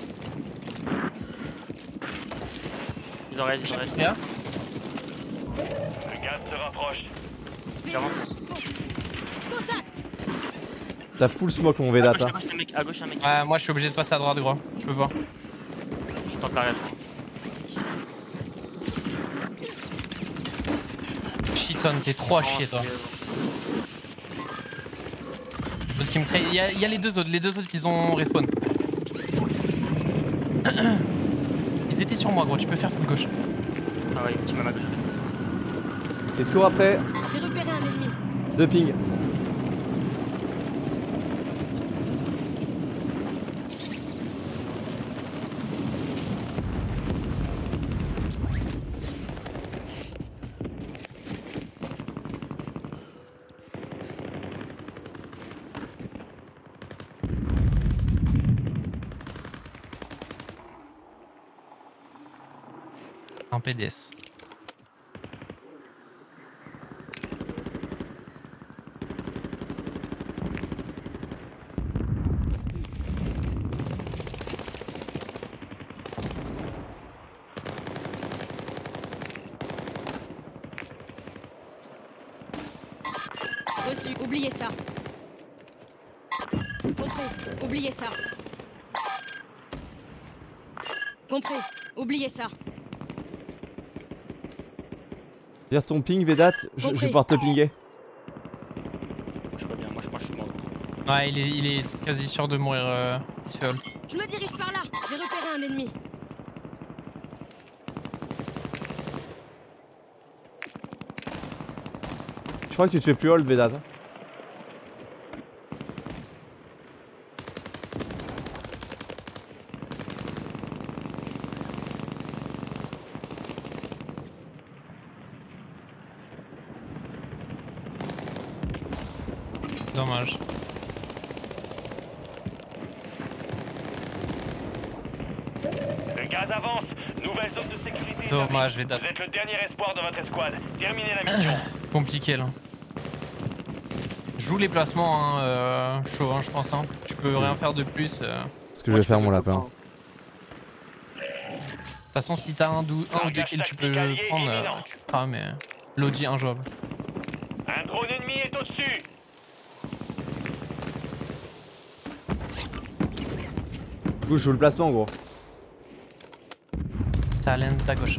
Ils en restent. Viens. Le gaz se rapproche. J'avance. Contact. T'as full smoke, mon Vedat. À gauche, un mec. Ouais, moi je suis obligé de passer à droite, gros. Je peux pas. Je tente la rêve. Chiton, t'es trop à chier, toi. qui me crée. Il y a les deux autres ils ont respawn. Ils étaient sur moi gros, tu peux faire full gauche. Ah ouais, qui m'a mal. Et de cours après. J'ai repéré un ennemi. 2 ping. Un PDS. Reçu, oubliez ça. Compris, oubliez ça. Compris, oubliez ça. Dire ton ping, Vedat, je vais pouvoir te pinguer. Je suis pas bien, moi je pense que je suis mort. Ouais, il est quasi sûr de mourir. Il se fait all. Je me dirige par là. J'ai repéré un ennemi. Je crois que tu te fais plus hold, Vedat. Dommage. Le gaz avance. Nouvelle zone de sécurité. Dommage, Vedat. Vous êtes le dernier espoir de votre escouade. Terminez la mission. Compliqué là. Joue les placements, hein, chaud, hein, je pense. Hein. Tu peux rien faire de plus. C'est ce que je vais faire, mon lapin. De toute façon, si t'as un ou deux kills, tu peux le prendre. Tu le feras, mais l'Audi injouable. Un drone ennemi est au-dessus. Du coup, je joue le placement, gros. Ça allait à gauche.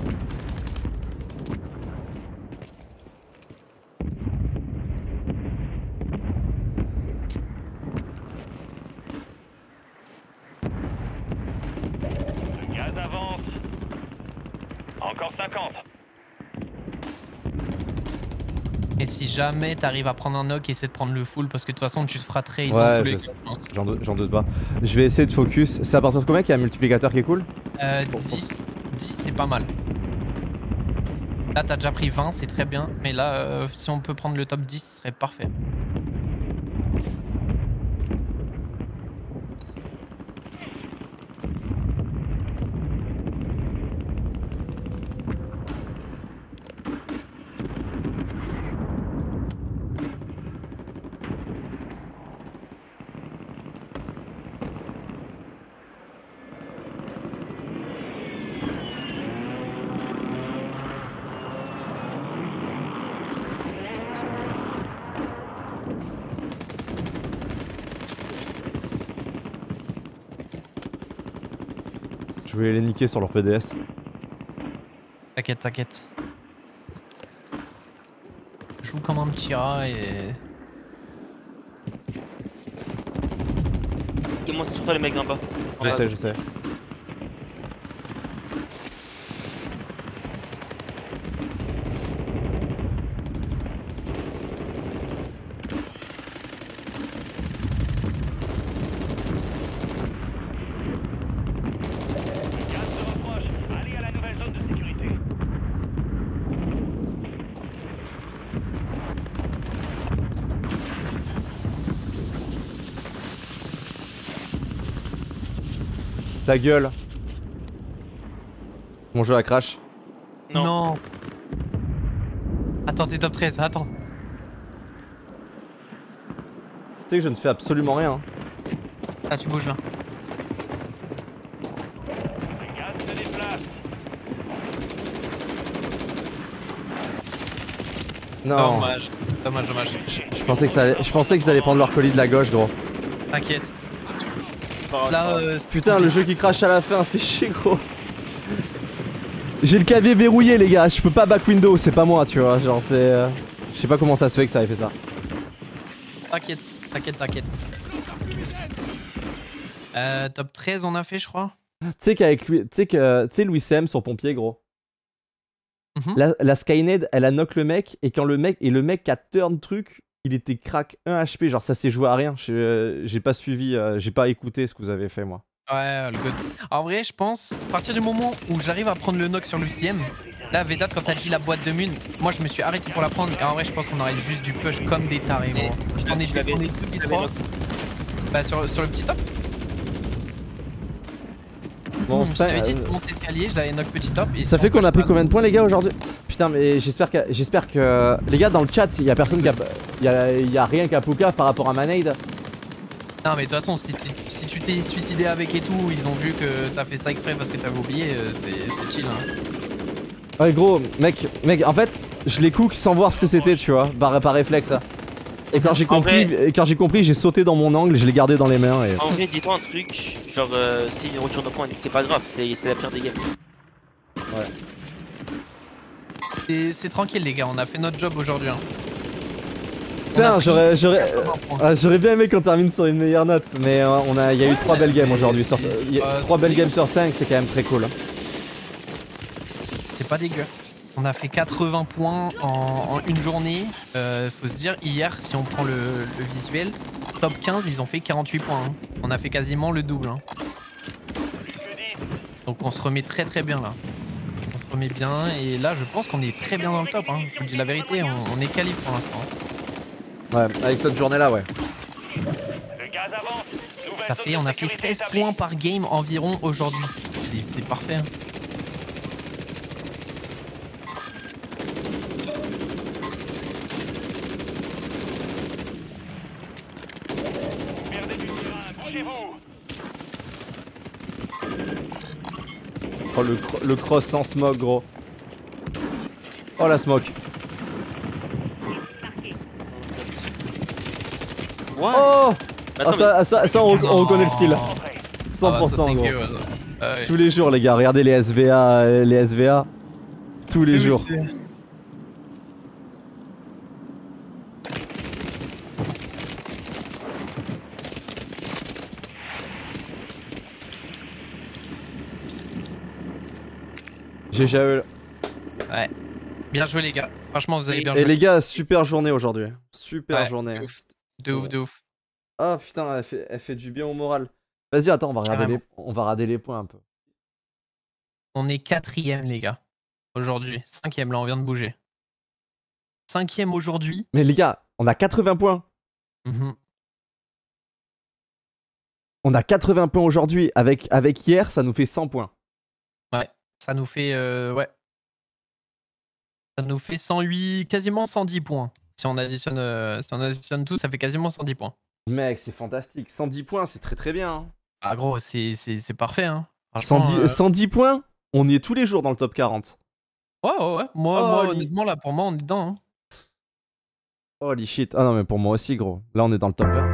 Le gaz avance. Encore 50. Et si jamais t'arrives à prendre un knock, essaie de prendre le full parce que de toute façon tu te feras trade Ouais, dans tous les cas, je pense. j'en doute pas. Je vais essayer de focus. C'est à partir de combien qu'il y a un multiplicateur qui est cool? 10 c'est pas mal. Là t'as déjà pris 20, c'est très bien. Mais là, si on peut prendre le top 10, ce serait parfait. Je voulais les niquer sur leur PDS. T'inquiète, t'inquiète. Je joue comme un petit rat et... Ils montent sur toi les mecs d'en bas. Je sais. Le gaz se rapproche. Allez à la nouvelle zone de sécurité. Ta gueule. Mon jeu a crash. Non. Attends, t'es top 13, attends. Tu sais que je ne fais absolument rien. Ah, tu bouges là. Le gaz se déplace. Non. Dommage. Dommage, dommage. Je pensais qu'ils allaient prendre leur colis de la gauche, gros. T'inquiète. Là, Putain, le jeu qui crash à la fin, fait chier, gros. J'ai le clavier verrouillé, les gars. Je peux pas back window, c'est pas moi, tu vois. Genre, c'est. Je sais pas comment ça se fait que ça ait fait ça. t'inquiète. t'inquiète. Top 13 on a fait je crois. Tu sais qu'avec lui, tu sais Louis CM son pompier gros. La Skynet elle a knock le mec et quand le mec qui a turn truc, il était crack 1 HP, genre ça s'est joué à rien. J'ai pas suivi, j'ai pas écouté ce que vous avez fait moi. Ouais, le good. En vrai, je pense, à partir du moment où j'arrive à prendre le knock sur l'UCM, là, Vedat, quand t'as dit la boîte de mun, moi je me suis arrêté pour la prendre. Et en vrai, je pense qu'on aurait juste du push comme des tarés, gros. On est tous les trois. Bah, sur le petit top. Bon, je t'avais dit, c'est mon escalier, je l'avais knock petit top. Et ça fait qu'on a pris combien de points, les gars, aujourd'hui? Putain, mais j'espère que. Les gars, dans le chat, il y a personne qui a. Il y a rien qu'à Puka par rapport à Manade. Non, mais de toute façon, si tu t'es suicidé avec et tout, ils ont vu que t'as fait ça exprès parce que t'avais oublié, c'est chill. Hein. Ouais, gros, mec, en fait, je l'ai cook sans voir ce que c'était, tu vois, par réflexe. Et quand j'ai compris, j'ai sauté dans mon angle, je l'ai gardé dans les mains. Et... En vrai, dis-toi un truc, genre, s'il retourne au point, c'est pas grave, c'est la pire des games. Ouais. C'est tranquille, les gars, on a fait notre job aujourd'hui. Hein. Putain, j'aurais bien aimé qu'on termine sur une meilleure note, mais il y a eu 3 belles games aujourd'hui. 3 belles games sur 5, c'est quand même très cool. Hein. C'est pas dégueu. On a fait 80 points en une journée. Faut se dire, hier, si on prend le visuel, top 15, ils ont fait 48 points. Hein. On a fait quasiment le double. Hein. Donc on se remet très bien là. On se remet bien et là, je pense qu'on est très bien dans le top. Hein. Je vous dis la vérité, on est quali pour l'instant. Ouais, avec cette journée-là, ouais. Ça fait, on a fait 16 points par game environ aujourd'hui. C'est parfait. Hein. Oh, le cross sans smoke, gros. Oh, la smoke. What? Oh, attends, ça on reconnaît le style. 100% gros. Tous les jours les gars, regardez les SVA, tous les jours. GGAE. Ouais. Bien joué les gars. Franchement vous avez bien joué. Et les gars, super journée aujourd'hui. Super journée. De ouf. Ah putain, elle fait du bien au moral. Vas-y, attends, on va rader les points un peu. On est 4ème les gars. Aujourd'hui. 5ème là, on vient de bouger. 5ème aujourd'hui. Mais les gars, on a 80 points. On a 80 points aujourd'hui. Avec hier, ça nous fait 100 points. Ouais, ça nous fait... ouais. Ça nous fait 108, quasiment 110 points. Si on additionne tout, ça fait quasiment 110 points. Mec, c'est fantastique. 110 points, c'est très bien. Hein. Ah gros, c'est parfait. Hein. 110 points, on est tous les jours dans le top 40. Ouais. Moi honnêtement, là, pour moi, on est dedans. Hein. Holy shit. Ah non, mais pour moi aussi, gros. Là, on est dans le top 20.